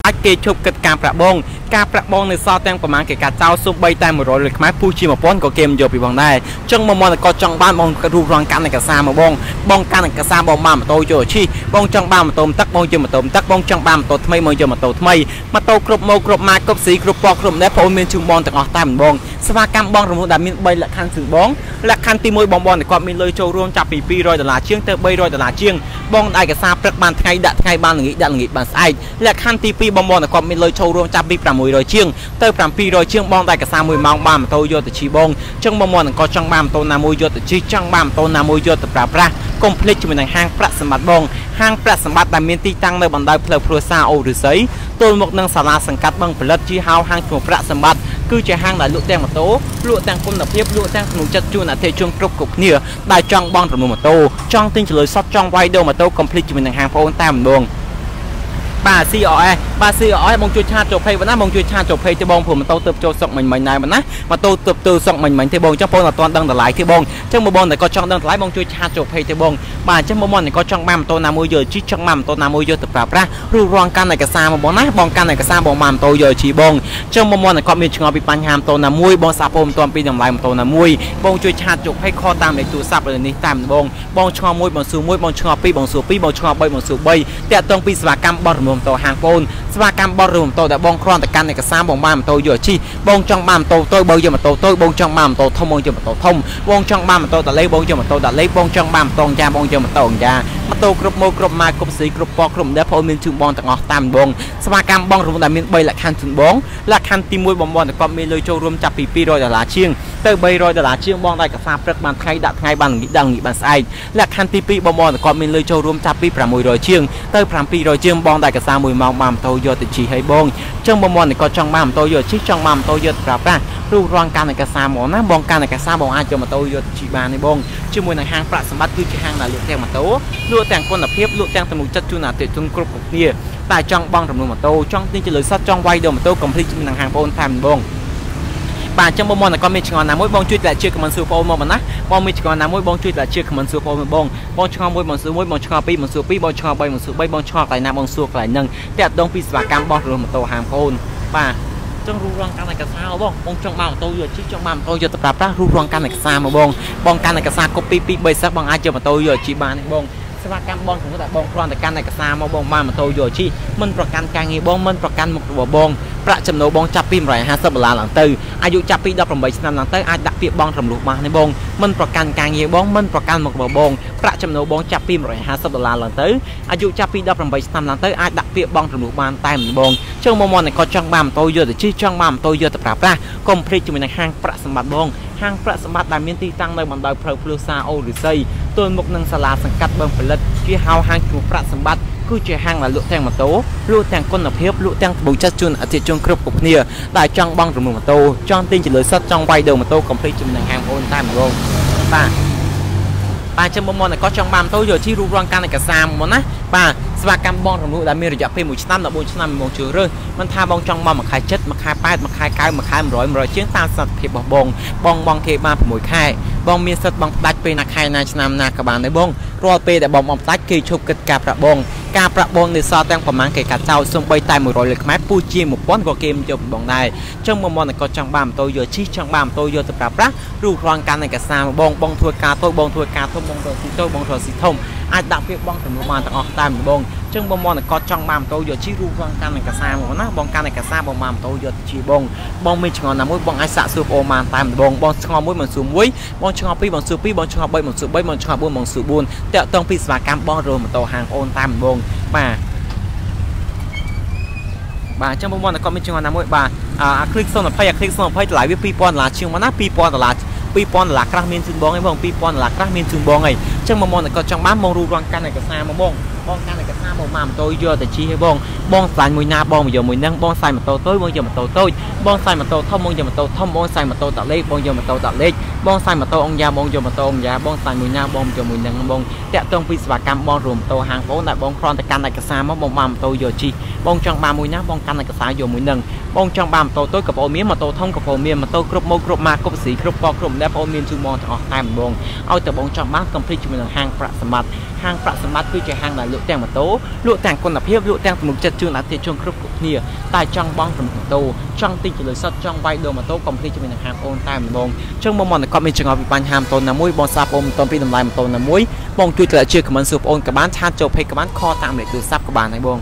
ដាច់គេឈប់គិតការប្រាក់បងការប្រាក់បងនៅសល់ទាំងប្រមាណគេកាចោលសូម្បីតែ100លើខ្មែរពូជា1000ក៏គេមិនយកពីបងដែរចឹងមកក៏ចង់បានបងរូបរងកាន់ឯកសារមកបងកាន់ឯកសារបងបានម៉ូតូយកឈីបងចង់បានម៉ូតូទឹកបងយកម៉ូតូទឹកបងចង់បានម៉ូតូថ្មីមកយកម៉ូតូថ្មីម៉ូតូគ្រប់ម៉ូគ្រប់ម៉ាកគ្រប់ស៊ីគ្រប់ពណ៌គ្រប់ដែរបងមានជូនបងទាំងអស់តែម្ដងសេវាកម្មបងរំលោះដែលមាន3លក្ខខណ្ឌគឺបងលក្ខខណ្ឌទី1បងតែគាត់មានលុយចូលរួមចាប់ពី$200ជាងទៅ$300ជាងបងឯកសារព្រឹកបានថ្ងៃដាក់ថ្ងៃបានល្ងាចដាក់ល្ងាចបានស្អែកលក្ខខណ្ឌទី2បងតែគាត់មានលុយចូលរួមចាប់ពី600ជាងទៅ700ជាងបងឯកសារ1ម៉ោងបានម៉ូតូយកទៅជិះបងចឹងបងគាត់ចង់បានម៉ូតូណាមួយយកទៅជិះចង់បានម៉ូតូណាមួយយកទៅប្រើប្រាស់កុំភ្លេចជាមួយនឹងហាងប្រាក់សម្បត្តិបងហាងប្រាក់សម្បត្តិដែលមានទីតាំងនៅបណ្ដោយផ្លូវព្រោះសារអូរឫស្សីទល់មុខនឹងសាលាសង្កាត់បឹងផលិតជាហៅហាងឈ្មោះប្រាក់សម្បត្តិគឺជាហាងដែលលក់ទាំងម៉ូតូលក់ទាំងគុណភាពលក់ទាំងក្នុងចិត្តជូនអតិថិជនគ្រប់គ្នាដែលចង់បង់ចំនួនម៉ូតូចង់ទិញចលុយសុទ្ធចង់វាយដូរម៉ូតូកុំភ្លេចជាមួយនឹងហាងបងតែម្ដងបាទ COS បាទ COS បងជួយឆាតចូលភ័យបងណាបងជួយឆាតចូលភ័យទេបងព្រោះម៉ូតូទៅចូលសុកមិញដែរបងណាម៉ូតូទៅសុកមិញទេបងចុះបងអត់ទាន់ដឹងតម្លៃទេបងអញ្ចឹងបងតែគាត់ចង់ដឹងតម្លៃបងជួយឆាតចូលភ័យទេបងបាទអញ្ចឹងបងតែគាត់ចង់បានម៉ូតូណាមួយយកជីចង់បានម៉ូតូណាមួយយកទៅប្រើប្រាស់រូបរងកាន់ឯកសារមកបងណាបងកាន់ឯកសារបងបានម៉ូតូយកជីបងអញ្ចឹងបងតែគាត់មានឆ្ងល់ពីបញ្ហាម៉ូតូណាមួយបងសាប់ពោមិនទាន់ពីតម្លៃម៉ូតូណាមួយបងជួយឆាតចូលភ័យខលតាមលេខទូរស័ព្ទនេះតាមបងឆ្ងល់1បងសួរ1បងឆ្ងល់2បងសួរ2បងឆ្ងល់3បងសួរ3តាក់ទងពីសេវាកម្មបោះរំលោះម៉ូតូហាងបងសេវាកម្មបោះរំលោះម៉ូតូដែលបងគ្រាន់តែកាន់ឯកសារបងបានម៉ូតូយកជីបងចង់បានម៉ូតូតូចបងយកម៉ូតូតូចបងចង់បានម៉ូតូធំបងយកម៉ូតូធំបងចង់បានម៉ូតូតាឡេបងយកម៉ូតូតាឡេបងចង់បានម៉ូតូយ៉ាបងយកម៉ូតូយ៉ាម៉ូតូគ្រប់ម៉ូគ្រប់ម៉ាកគ្រប់ស៊ីគ្រប់ពណ៌គ្រប់ដែលបងមានជូនបងទាំងអស់តាមបងសេវាកម្មបងរំលោះដែលមាន3លក្ខខណ្ឌជូនបងលក្ខខណ្ឌទី1បងតែគាត់មានលុយចូលរួមចាប់ពី$200ជាងទៅ$300ជាងបងដែលកសាព្រឹកបានថ្ងៃដាក់ថ្ងៃបានល្ងាចដាក់ល្ងាចបានស្អែកលក្ខខណ្ឌទី2បងតែគាត់មានលុយចូលរួមចាប់ពី600ជាងទៅ700ជាងបងដែលកសា1ម៉ោងបានម៉ូតូយកទៅជិះឲ្យបងចឹងបងតែគាត់ចង់បានម៉ូតូយកជិះចង់បានម៉ូតូយកប្រើប្រាស់រូបរងកាន់ឯកសារមកណាបងកាន់ឯកសារបងអាចយកម៉ូតូយកទៅជិះបានទេបងជាមួយនឹងហាងប្រាក់សម្បត្តិគឺជាហាងដែលលក់ទាំងម៉ូតូលក់ទាំងគុណភាពលក់ទាំងទំនុកចិត្តជូនអតិថិជនគ្រប់គ្នាតែចង់បង់ចំនួនម៉ូតូចង់ទិញចលុយសុទ្ធចង់វាយដូរម៉ូតូកុំភ្លេចជាមួយនឹងហាងបងតែម្ដងបាទចឹងបងតែគាត់មានឆ្ងល់ណាមួយបងជួយតែជឿខមមិនសួរបងមកណាបងមានឆ្ងល់ណាមួយបងជួយតែជឿខមមិនសួរបងឆ្ងល់មួយបងសួរមួយបងឆ្ងល់ពីរបងសួរពីរបងឆ្ងល់3បងសួរ3បងឆ្ងល់កន្លែងណាបងសួរកន្លែងហ្នឹងតាក់ទងពីសេវាកម្មបោះរំលោះម៉ូតូហាងបងបាទចង់រូបរងកាន់ឯកសារបងចង់បានម៉ូតូយកជិះចង់បានម៉ូតូយកទៅប្រើប្រាស់រូបរងកាន់ឯកសារមកបងកាន់ឯកសារកូពី2 3សឹកបងអាចយកម៉ូតូយកជិះបានទេបងសេវាកម្មបងខ្ញុំតែបងគ្រាន់តែកាន់ឯកសារមកបងបានម៉ូតូយកជិះមិនប្រកាន់ការងារបងមិនប្រកាន់មុខរបរបងប្រាក់ចំណូលបងចាប់ពី$150ឡើងទៅអាយុចាប់ពី18ឆ្នាំឡើងទៅអាចដាក់ពាក្យបងរំលោះបានទេបងមិនប្រកាន់ការងារបងមិនប្រកាន់មុខរបរបងប្រាក់ចំណូលបងចាប់ពី$150ឡើងទៅអាយុចាប់ពី18ឆ្នាំឡើងទៅអាចដាក់ពាក្យបងរំលោះបានតែម្ដងចឹងមកតែគាត់ចង់បានម៉ូតូយកទៅជិះចង់បានម៉ូតូយកទៅប្រើប្រាស់កុំភ្លេចជាមួយនឹងហាងប្រាក់សម្បត្តិបងហាងប្រាក់សម្បត្តិដែលមានទីតាំងនៅបណ្ដោយផ្លូវភ្លឺសារអូរឫស្សីទល់មុខនឹងសាលាសង្កាត់បឹងផលិតជាហៅហាងឈ្មោះប្រាក់សម្បត្តិគឺជាហាងដែលលក់ទាំងម៉ូតូលក់ទាំងគុណភាពលក់ទាំងត្បូងចិត្តជូនអតិថិជនគ្រប់គ្នាដែលចង់បង់ចំនួនម៉ូតូចង់ទិញចលុយសុទ្ធចង់វាយដូរម៉ូតូកុំភ្លេចជាមួយនឹងហាងបងតែម្ដងបាទចាំបងតែគាត់ចង់បានម៉ូតូយកជីរូបរងកាន់ឯកសារមកណាបាទសេវាកម្មបងរំលោះដែលមានរយៈពេល1ឆ្នាំ14ឆ្នាំបងជឿរើសមិនថាបងចង់មកមួយខែ7មួយខែ8មួយខែ9មួយខែ100ជាងតាមសភាពរបស់បងគេបាន6ខែបងមានសិទ្ធិបងផ្ដាច់ពេលណាខែណាឆ្នាំណាក៏បានដែរបងរាល់ពេលដែលបងផ្ដាច់គេឈប់គិតការប្រាក់បងនៅសល់ទាំងប្រមាណគេកាត់ចោលសំបីតែ100លើខ្មែរពូជា1000ក៏គេមិនយកបងដែរចឹងបងតែគាត់ចង់បានម៉ូតូយកជិះចង់បានម៉ូតូយកទៅប្រើប្រាស់រូបរងកាន់ឯកសារបងធ្វើការតូចបងធ្វើការធំបងធ្វើស៊ីតូចបងធ្វើស៊ីធំអាចដាក់ពាក្យបងចំនួនបានទាំងអស់តែម្ដងចឹងបងតែគាត់ចង់បានម៉ូតូយកជិះរូបរងកាន់ឯកសារមកណាបងកាន់ឯកសារបងបានម៉ូតូយកទៅជិះបងមានឆ្ងល់ណាមួយបងអាចសាកសួរបងបានតែម្ដងបងឆ្ងល់មួយមិនសួរមួយបងឆ្ងល់ពីរបងសួរពីរបងឆ្ងល់3បងសួរ3បងឆ្ងល់4បងសួរ4តាក់ទងពីសេវាកម្មបងរម៉ូតូហាងអូនតាមម្ដងបាទចឹងបងតែគាត់មានឆ្ងល់ណាមួយបាទអាคลิก020តម្លៃវា$2000ជាងមកណា$2000$2000ក្រាស់មានជូនបងឯងបង$2000ក្រាស់មានជូនបងឯងចឹងមកតែគាត់ចង់បានបងរូបរងកាន់ឯកសារមកបងកាន់ឯកសារមកម៉ូតូយកទៅជិះឲ្យបងស្លាញ់មួយណាបងមកយកមួយហ្នឹងបងសាយម៉ូតូតូចបងយកម៉ូតូតូចបងសាយម៉ូតូធំបងយកម៉ូតូធំបងសាយម៉ូតូតាឡេបងយកម៉ូតូតាឡេបងសាយម៉ូតូអង្គយ៉ាបងយកម៉ូតូអង្គយ៉ាបងសាយមួយណាបងយកមួយហ្នឹងបងតាក់ទងពីសេវាកម្មបងរួមម៉ូតូហាងបងដែលបងគ្រាន់តែកាន់ឯកសារមកបងបានម៉ូតូយកជិះបងចង់បានមួយណាបងកាន់ឯកសារយកមួយហ្នឹងបងចង់បានម៉ូតូតូចក៏បងមានម៉ូតូធំក៏បងមានម៉ូតូគ្រប់ម៉ូគ្រប់ម៉ាកគ្រប់ស៊ីគ្រប់ពណ៌គ្រប់ដែលបងមានជូនបងទាំងអស់តែម្ដងឲ្យតែបងចង់បានកុំភ្លេចជាមួយនឹងហាងប្រាក់សម្បត្តិគឺជាហាងដែលល lụa tàng mà tố lụa tàng con lập hiệp lụa tàng một chất chương đã tiệt chương khớp nia tại trong bong trong tố trong tinh chỉ lời sắt trong vai đồ mà tố công ty cho mình là hàng ôn tai mình bong trong mong mòn là comment trường hợp ban ham tôn là mũi bong sáp ôm tôn pin làm lại một tôn là mũi bong chui lại chưa comment sụp ôn cả bán chat chụp hay cả bán kho tạm để từ sắp các bạn này bong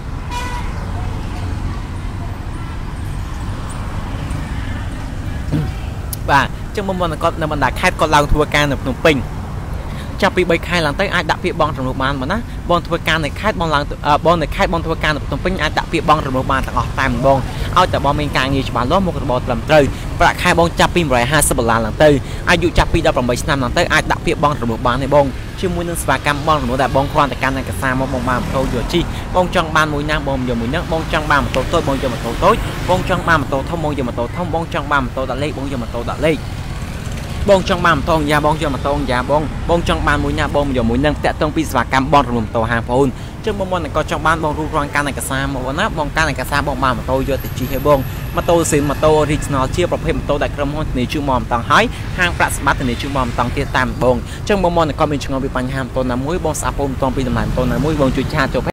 và trong mong mòn là con là mình đã khai con lao thua can được nồng pin cho bị bay khai làm tới ai đặt việc bong trong một bàn mà nó bong thua can này khai bong làm bong này khai bong thua can được nồng pin ai đặt việc bong trong một bàn tặng tam bong ao tại bong mình càng nhiều bạn đó một cái bong làm trời và khai bong chắp pin rồi 20 lần làm tới ai dụ chắp pin đâu bằng 7 năm làm tới ai đặt việc bong trong một bàn này bong chưa muốn nên và cam bong trong một đại bong khoan tại can này cả xa bong bàn tôi vừa chi bong trong ban mũi nam bong giờ mũi nước bong trong ban một tôi bong giờ một tối bong trong ban một thông bong giờ một thông bong trong ban một tôi đã lấy bong giờ một tôi đã lấy bong trong bàn tôn gia bong cho mà tôn gia bong trong bàn mũi nhà bong giờ mũi nâng tẹt tông pizza cam bong rùm tàu hàng phun trước mong này có trong bàn bong ru rong can này cả xa một nắp bong can này cả xa bong bàn mà tôi giờ thì chỉ hay bong mà tôi xin mà tôi original chiaประเภทmà tôi đại cầm hôn này chưa mòm tầng hái hàng plat smart này chưa mòm tầng tiền tam bong trước mong này có mình chung bị bánh ham tôi là mũi bong sáp ôm tôn pizza làm tôi là mũi bong chui cha cho